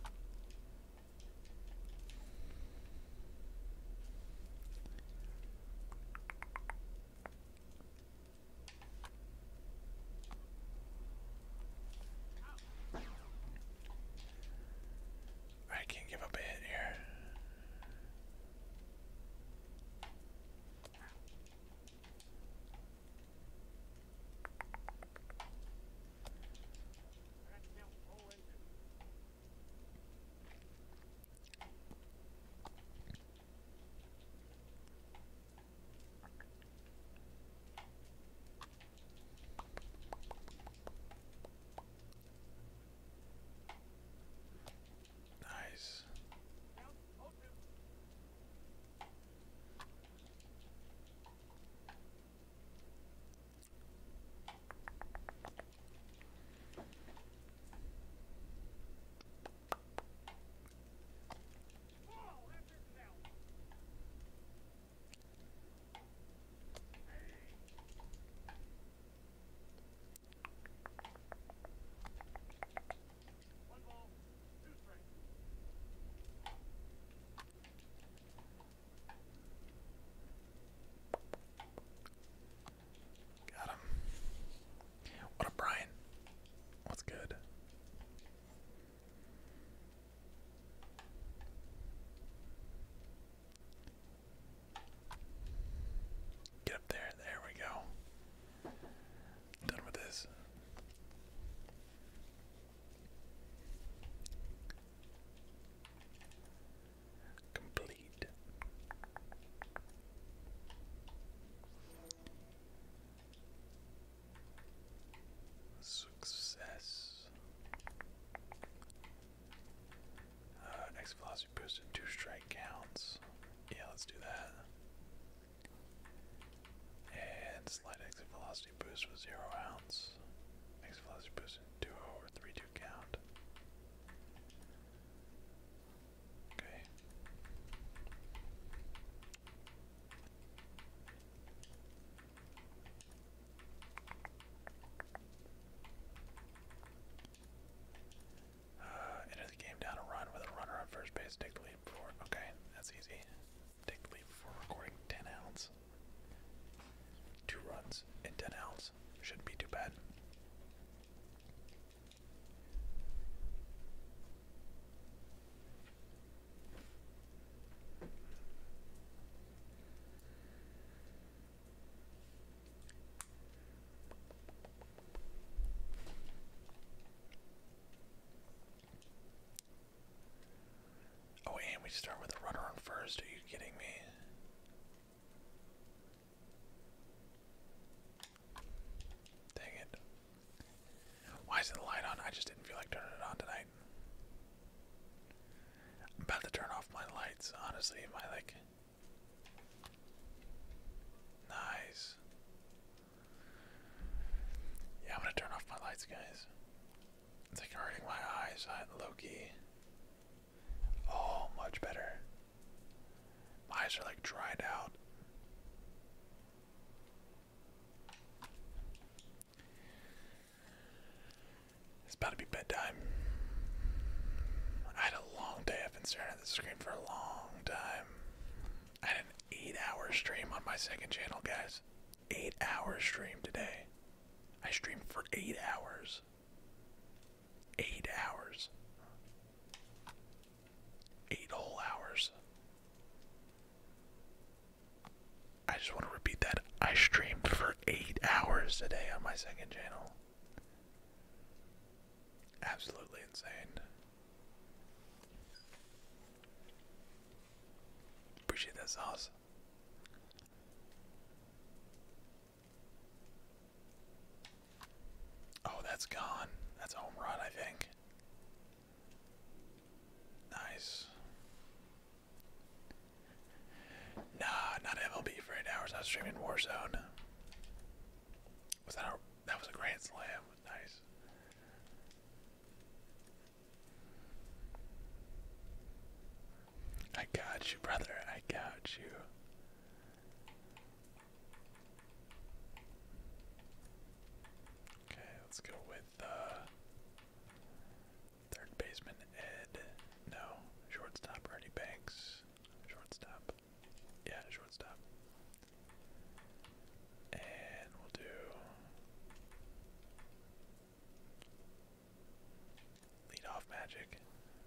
I can't give up a hit here. Nice. Got him. What up, Brian? What's good? Get up there. There we go. Done with this. Complete. Success. Uh, X velocity boost and two strike counts. Yeah, let's do that. And slight exit velocity boost with zero ounce. Exit velocity boost and two or three two count. Okay. Uh, enter the game down a run with a runner on first base. Take the lead before. Okay, that's easy. Take the lead before recording ten outs. Two runs in ten outs. Shouldn't be too bad. Oh, and we start with a runner on first. Are you kidding me? Dang it. Why is the light on? I just didn't feel like turning it on tonight. I'm about to turn off my lights, honestly. My, like. Nice. Yeah, I'm gonna turn off my lights, guys. It's like hurting my eyes, low key. Oh, much better. My eyes are like dried out. It's about to be bedtime. I had a long day. I've been staring at the screen for a long time. I had an eight hour stream on my second channel, guys. Eight hour stream today. I streamed for eight hours. Eight hours. Eight whole hours. I just want to repeat that. I streamed for eight hours today on my second channel. Absolutely insane. Appreciate that sauce. is gone. That's a home run, I think. Nice. Nah, not M L B for eight hours. I was streaming Warzone. Was that a, that was a grand slam? Nice. I got you, brother. I got you. Okay, let's go with uh, third baseman Ed. No, shortstop Ernie Banks. Shortstop. Yeah, shortstop. And we'll do lead off Magic.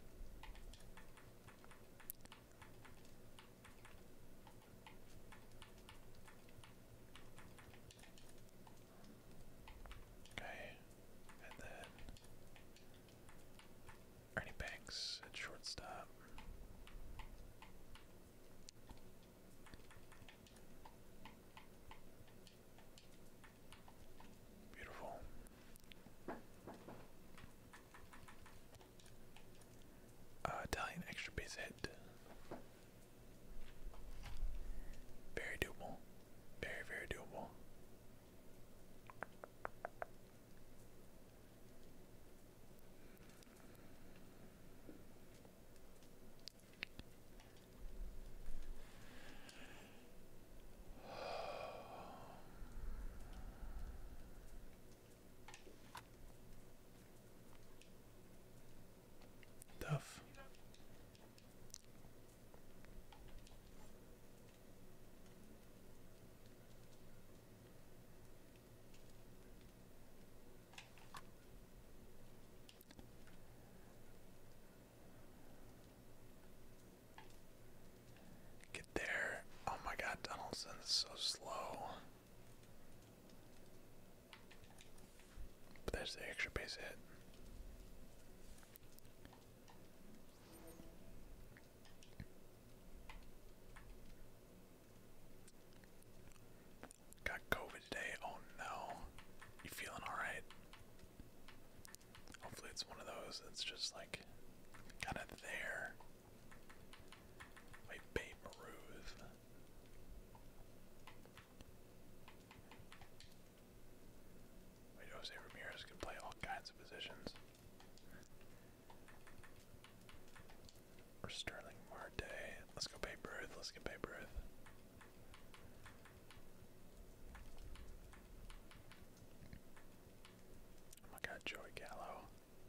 Okay, and then Ernie Banks at shortstop. Beautiful. Uh, Italian extra base hit. Very doable. Very, very doable. Tough. Get there. Oh my god, Donaldson's so slow. But there's the extra base hit. Got COVID today. Oh no. You feeling alright? Hopefully it's one of those that's just like kind of there. Wait, Babe Ruth. Wait, Jose Ramirez can play all kinds of positions. Or Sterling Marte. Let's go Babe Ruth. Let's get Babe Ruth. Oh my god, Joey Gallo.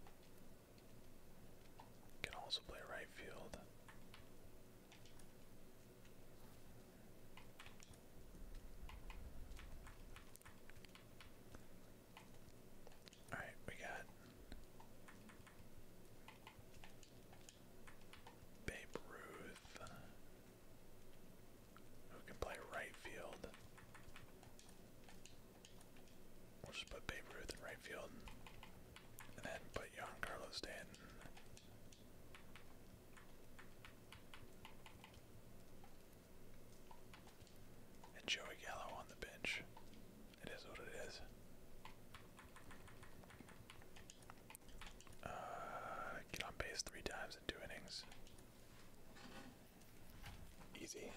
Can also play right field. Alright, we got Babe Ruth, who can play right field. We'll just put Babe Ruth in right field, and then put Giancarlo Stanton. And Joey Gallo on the bench. It is what it is. Uh, get on base three times in two innings. Easy.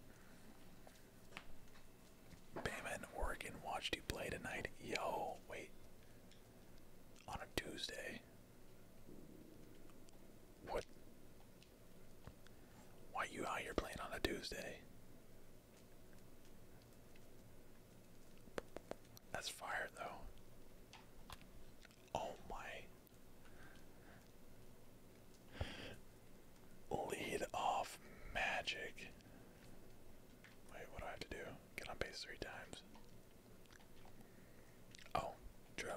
Bama and Oregon watched you play tonight. Yo, wait. On a Tuesday. What? Why you out here playing on a Tuesday? That's fire though. Oh my. Lead off Magic. Wait, what do I have to do? Get on base three times. Oh, true.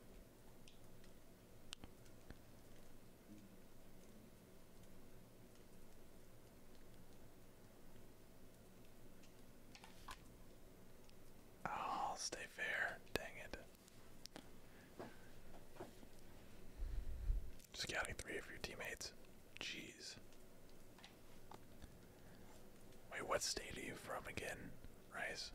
Oh, I'll stay fair. Dang it. Scouting three of your teammates. Jeez. Wait, what state are you from again, Rice?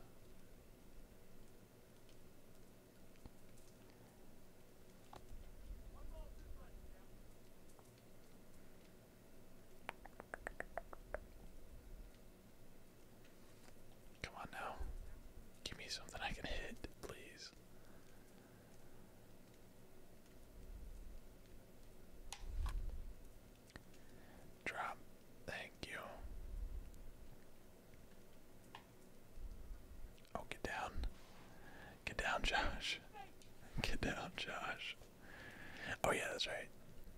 Oh yeah, that's right.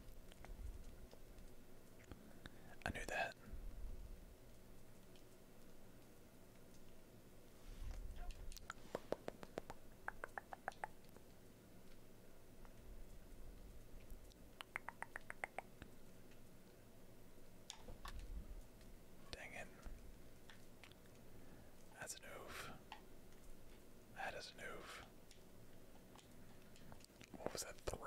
I knew that. Dang it. That's an oof. That is an oof. What was that throw?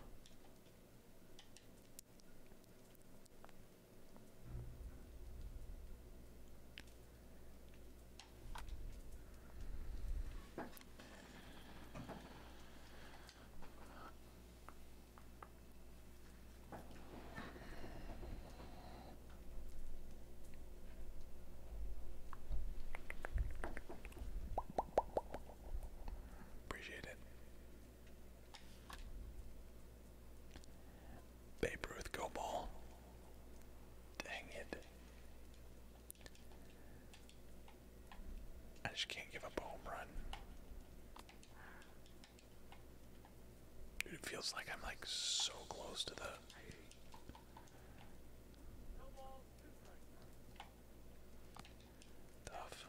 Appreciate it. Babe Ruth, go ball. Dang it. I just can't give up a home run. Dude, it feels like I'm like so close to the. Tough.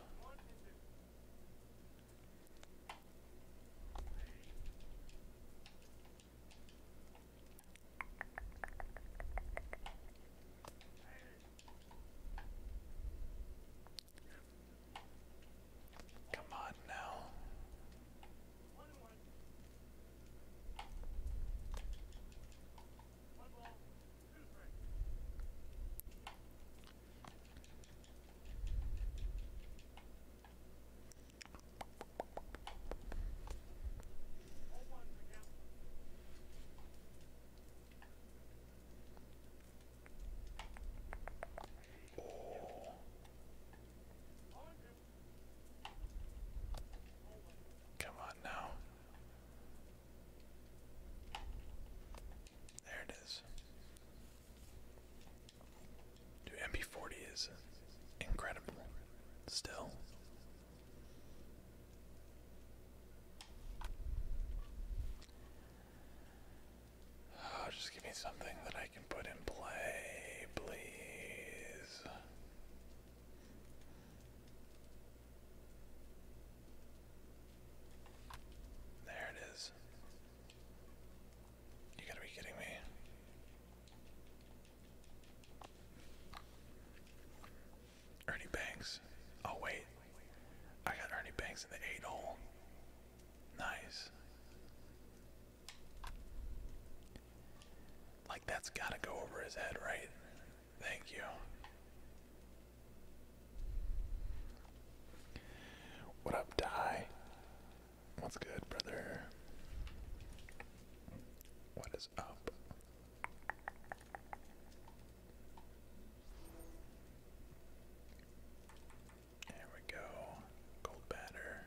Come on now. Oh. Come on now. There it is. Dude, M P forty is incredible. Still. Oh, just give me something that I can put in play, please. There it is. You gotta be kidding me. Ernie Banks. Oh, wait. I got Ernie Banks in the eight hole. Nice. Like, that's gotta go over his head, right? Thank you. What up, Ty? What's good, brother? What is up? There we go. Gold batter.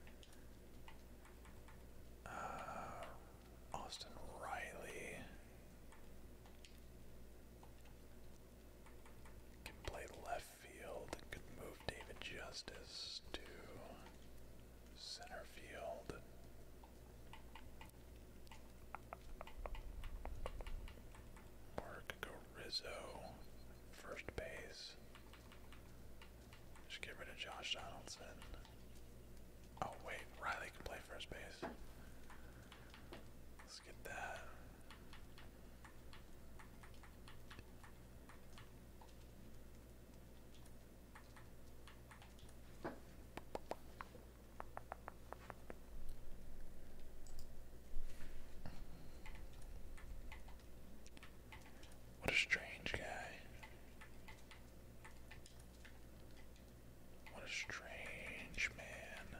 Uh, Austin Riley. Can play left field. Could move David Justice to center field. Or could go Rizzo, first base. Just get rid of Josh Donaldson. Oh wait, Riley can play first base. Let's get that. What a strange guy. What a strange man.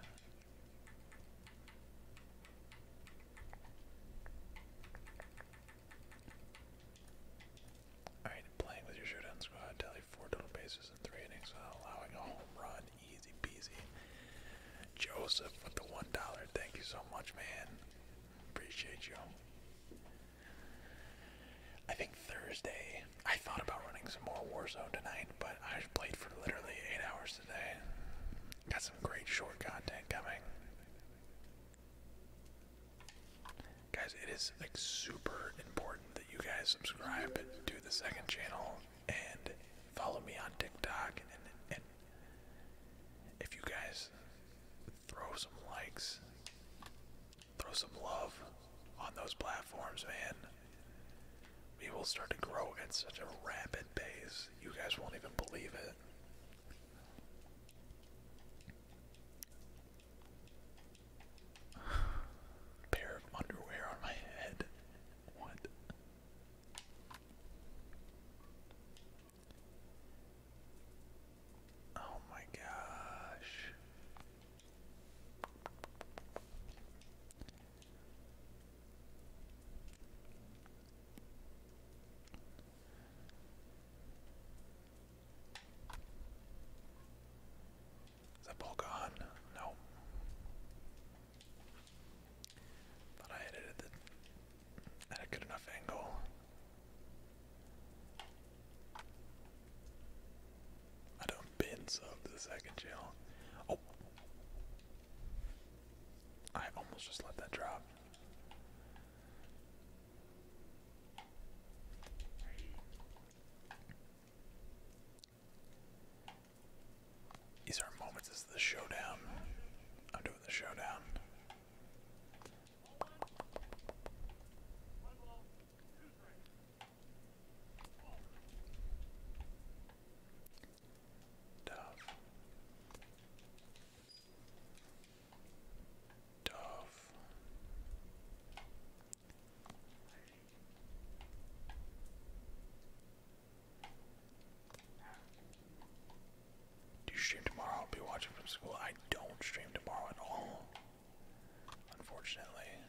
Alright, playing with your showdown squad, tally four total bases in three innings without allowing a home run. Easy peasy. Joseph with the one dollar. Thank you so much, man. Appreciate you. I think Thursday, I thought about running some more Warzone tonight, but I played for literally eight hours today. Got some great short content coming. Guys, it is like super important guys subscribe to the second channel and follow me on TikTok. And, and if you guys throw some likes, throw some love on those platforms, man, we will start to grow at such a rapid pace. You guys won't even believe it. Pair of underwear on my head. What? Oh my gosh. Is that ball gone? No. Thought I hit it at, the, at a good enough angle. I don't bin sub to the second channel. Oh! I almost just let that drop. These are moments. This is the showdown. I'm doing the showdown. Tough. Tough. Do you stream tomorrow? I'll be watching from school. I don't stream tomorrow at all, unfortunately.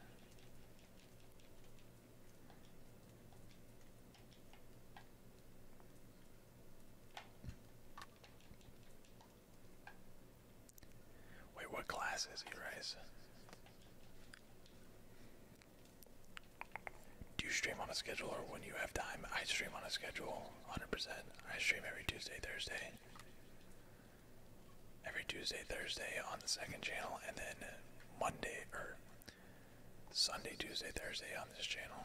Wait, what class is he, Rice? Do you stream on a schedule or when you have time? I stream on a schedule, one hundred percent. I stream every Tuesday, Thursday. Every Tuesday, Thursday on the second channel, and then Monday, or Sunday, Tuesday, Thursday on this channel.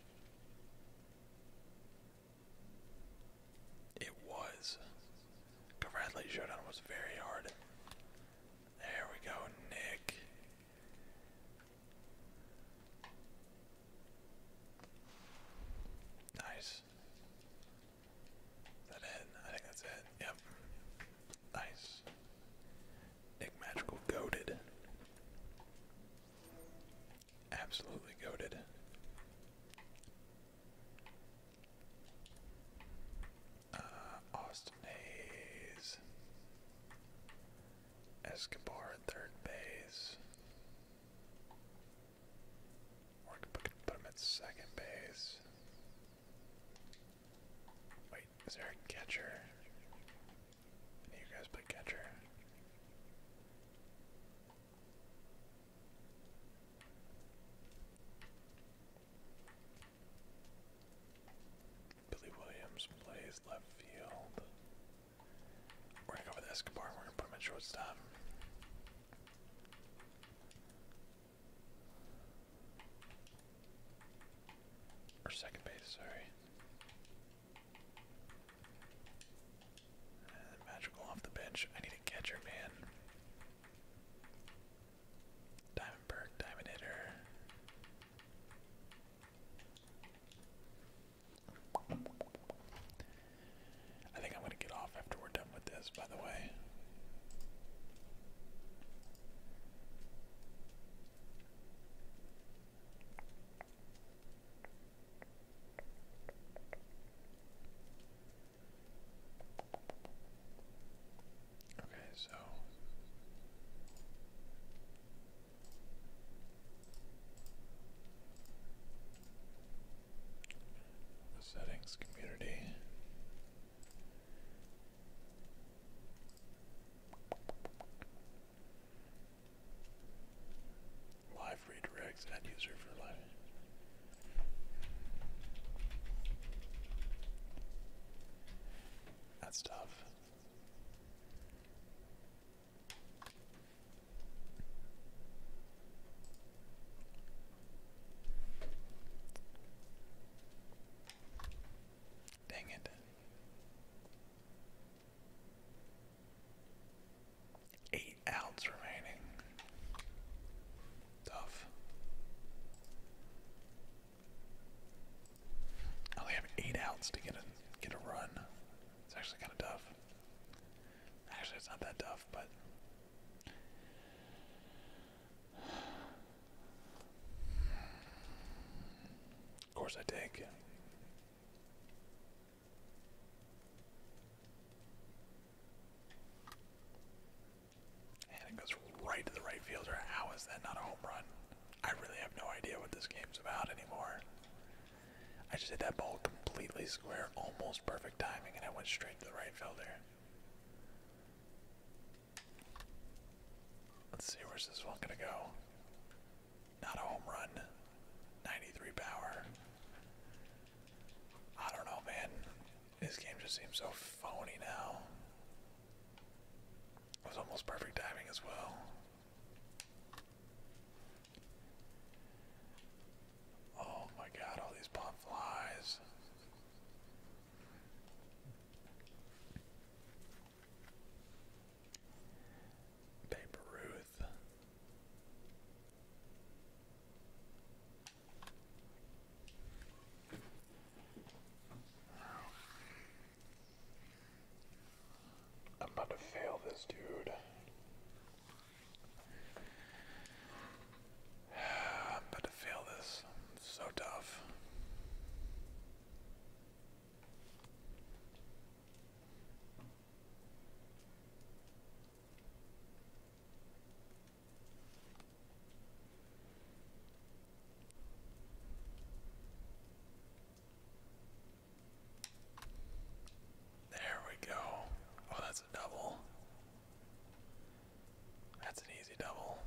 It was. Congratulations, Showdown was very hard. There we go, Nick. Nice. Is that it? I think that's it. Yep. Nice. Nick Magical goated. Absolutely goated. Uh, Austin Hayes. Escobar at third base. Or I could put, put him at second base. Wait, is there a catcher? Any of you guys play catcher? Billy Williams plays left field. We're gonna go with Escobar. We're gonna put him at shortstop. Or second base, sorry. And Magical off the bench. I need a catcher, man. Diamondberg, Diamond Hitter. I think I'm gonna get off after we're done with this, by the way. Okay, so the settings, community. eight outs to get a get a run. It's actually kind of tough. Actually, it's not that tough, but of course I take. And it goes right to the right fielder. How is that not a home run? I really have no idea what this game's about anymore. I just hit that ball completely square, almost perfect timing, and it went straight to the right fielder. Let's see, where's this one gonna go? Not a home run. ninety-three power. I don't know, man. This game just seems so phony now. It was almost perfect timing as well. Oh my god, all these pop flies. Babe Ruth. I'm about to fail this dude. I'm about to fail this. It's so tough. There we go. Oh, that's a double. That's an easy double.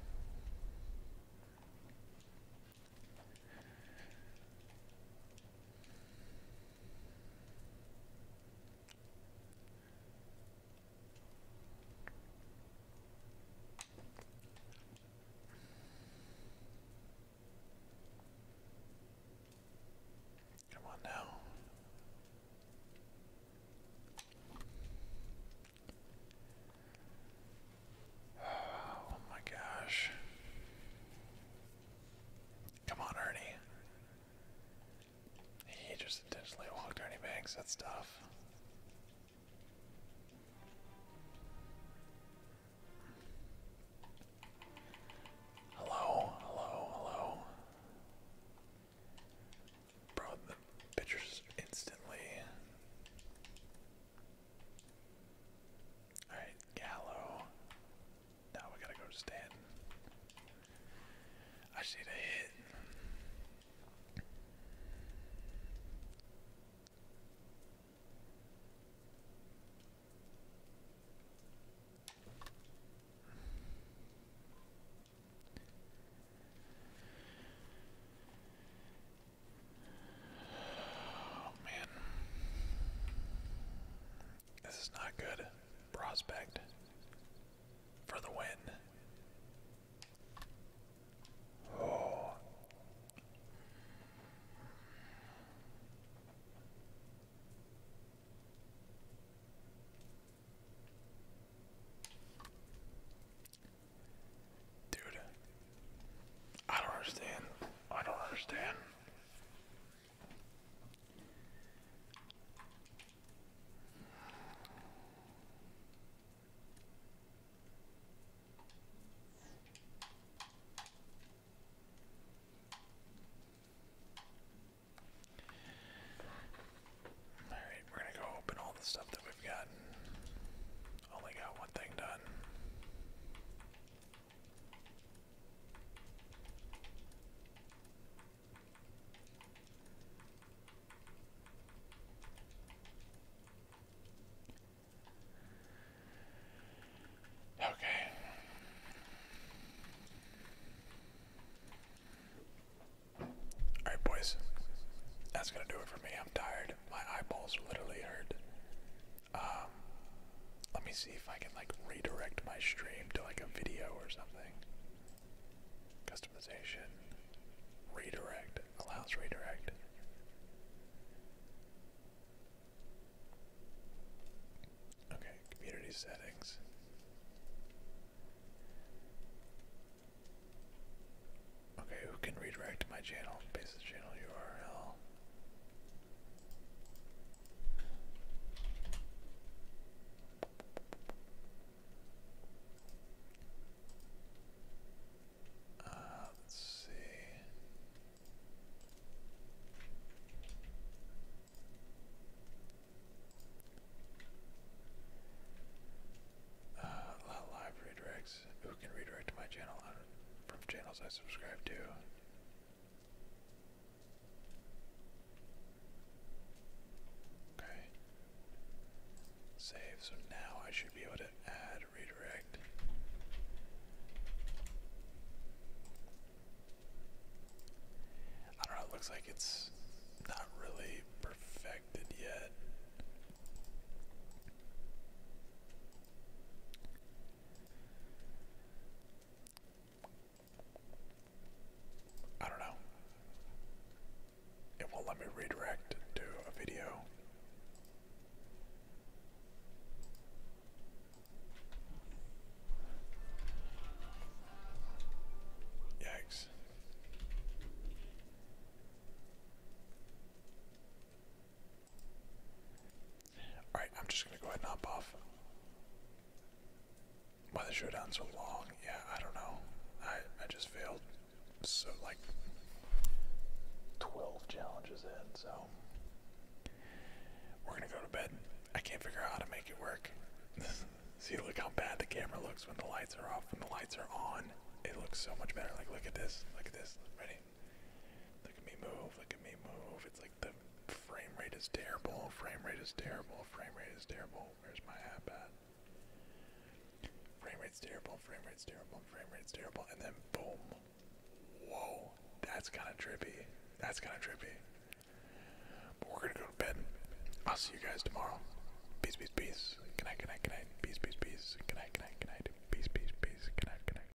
Come on now. Oh my gosh. Come on, Ernie. He just intentionally walked Ernie Banks. That's tough. Hello, hello, hello. Bro, the pitcher's instantly. Alright, Gallo. Now we gotta go to Stanton. I just need a hit. Oh man. This is not good. Prospect for the win. Oh. Dude. I don't understand. I don't understand. Alright, we're gonna go open all the stuff that we've gotten. Only got one thing done. Okay. Alright, boys. That's gonna do it for me. I'm tired. My eyeballs literally hurt. Um, let me see if I can like redirect my stream to like a video or something. Customization. Redirect. Allows redirect. Okay, community settings. Okay, who can redirect to my channel? Paste the channel U R L. channels I subscribe to. Okay. Save, so now I should be able to add redirect. I don't know, it looks like it's not really perfected yet. I don't know. It won't let me redirect to a video. Yikes. Alright, I'm just gonna go ahead and hop off. Why the showdown's so long? Yeah, I don't know. I, I just failed. So, like, twelve challenges in, so. We're gonna go to bed. I can't figure out how to make it work. See, look how bad the camera looks when the lights are off. When the lights are on, it looks so much better. Like, look at this. Look at this. Ready? Look at me move. Look at me move. It's like the frame rate is terrible. Frame rate is terrible. Frame rate is terrible. Where's my app at? Frame rate's terrible. Frame rate's terrible. Frame rate's terrible. And then boom. Whoa. That's kind of trippy. That's kind of trippy. But we're gonna go to bed. I'll see you guys tomorrow. Peace, peace, peace.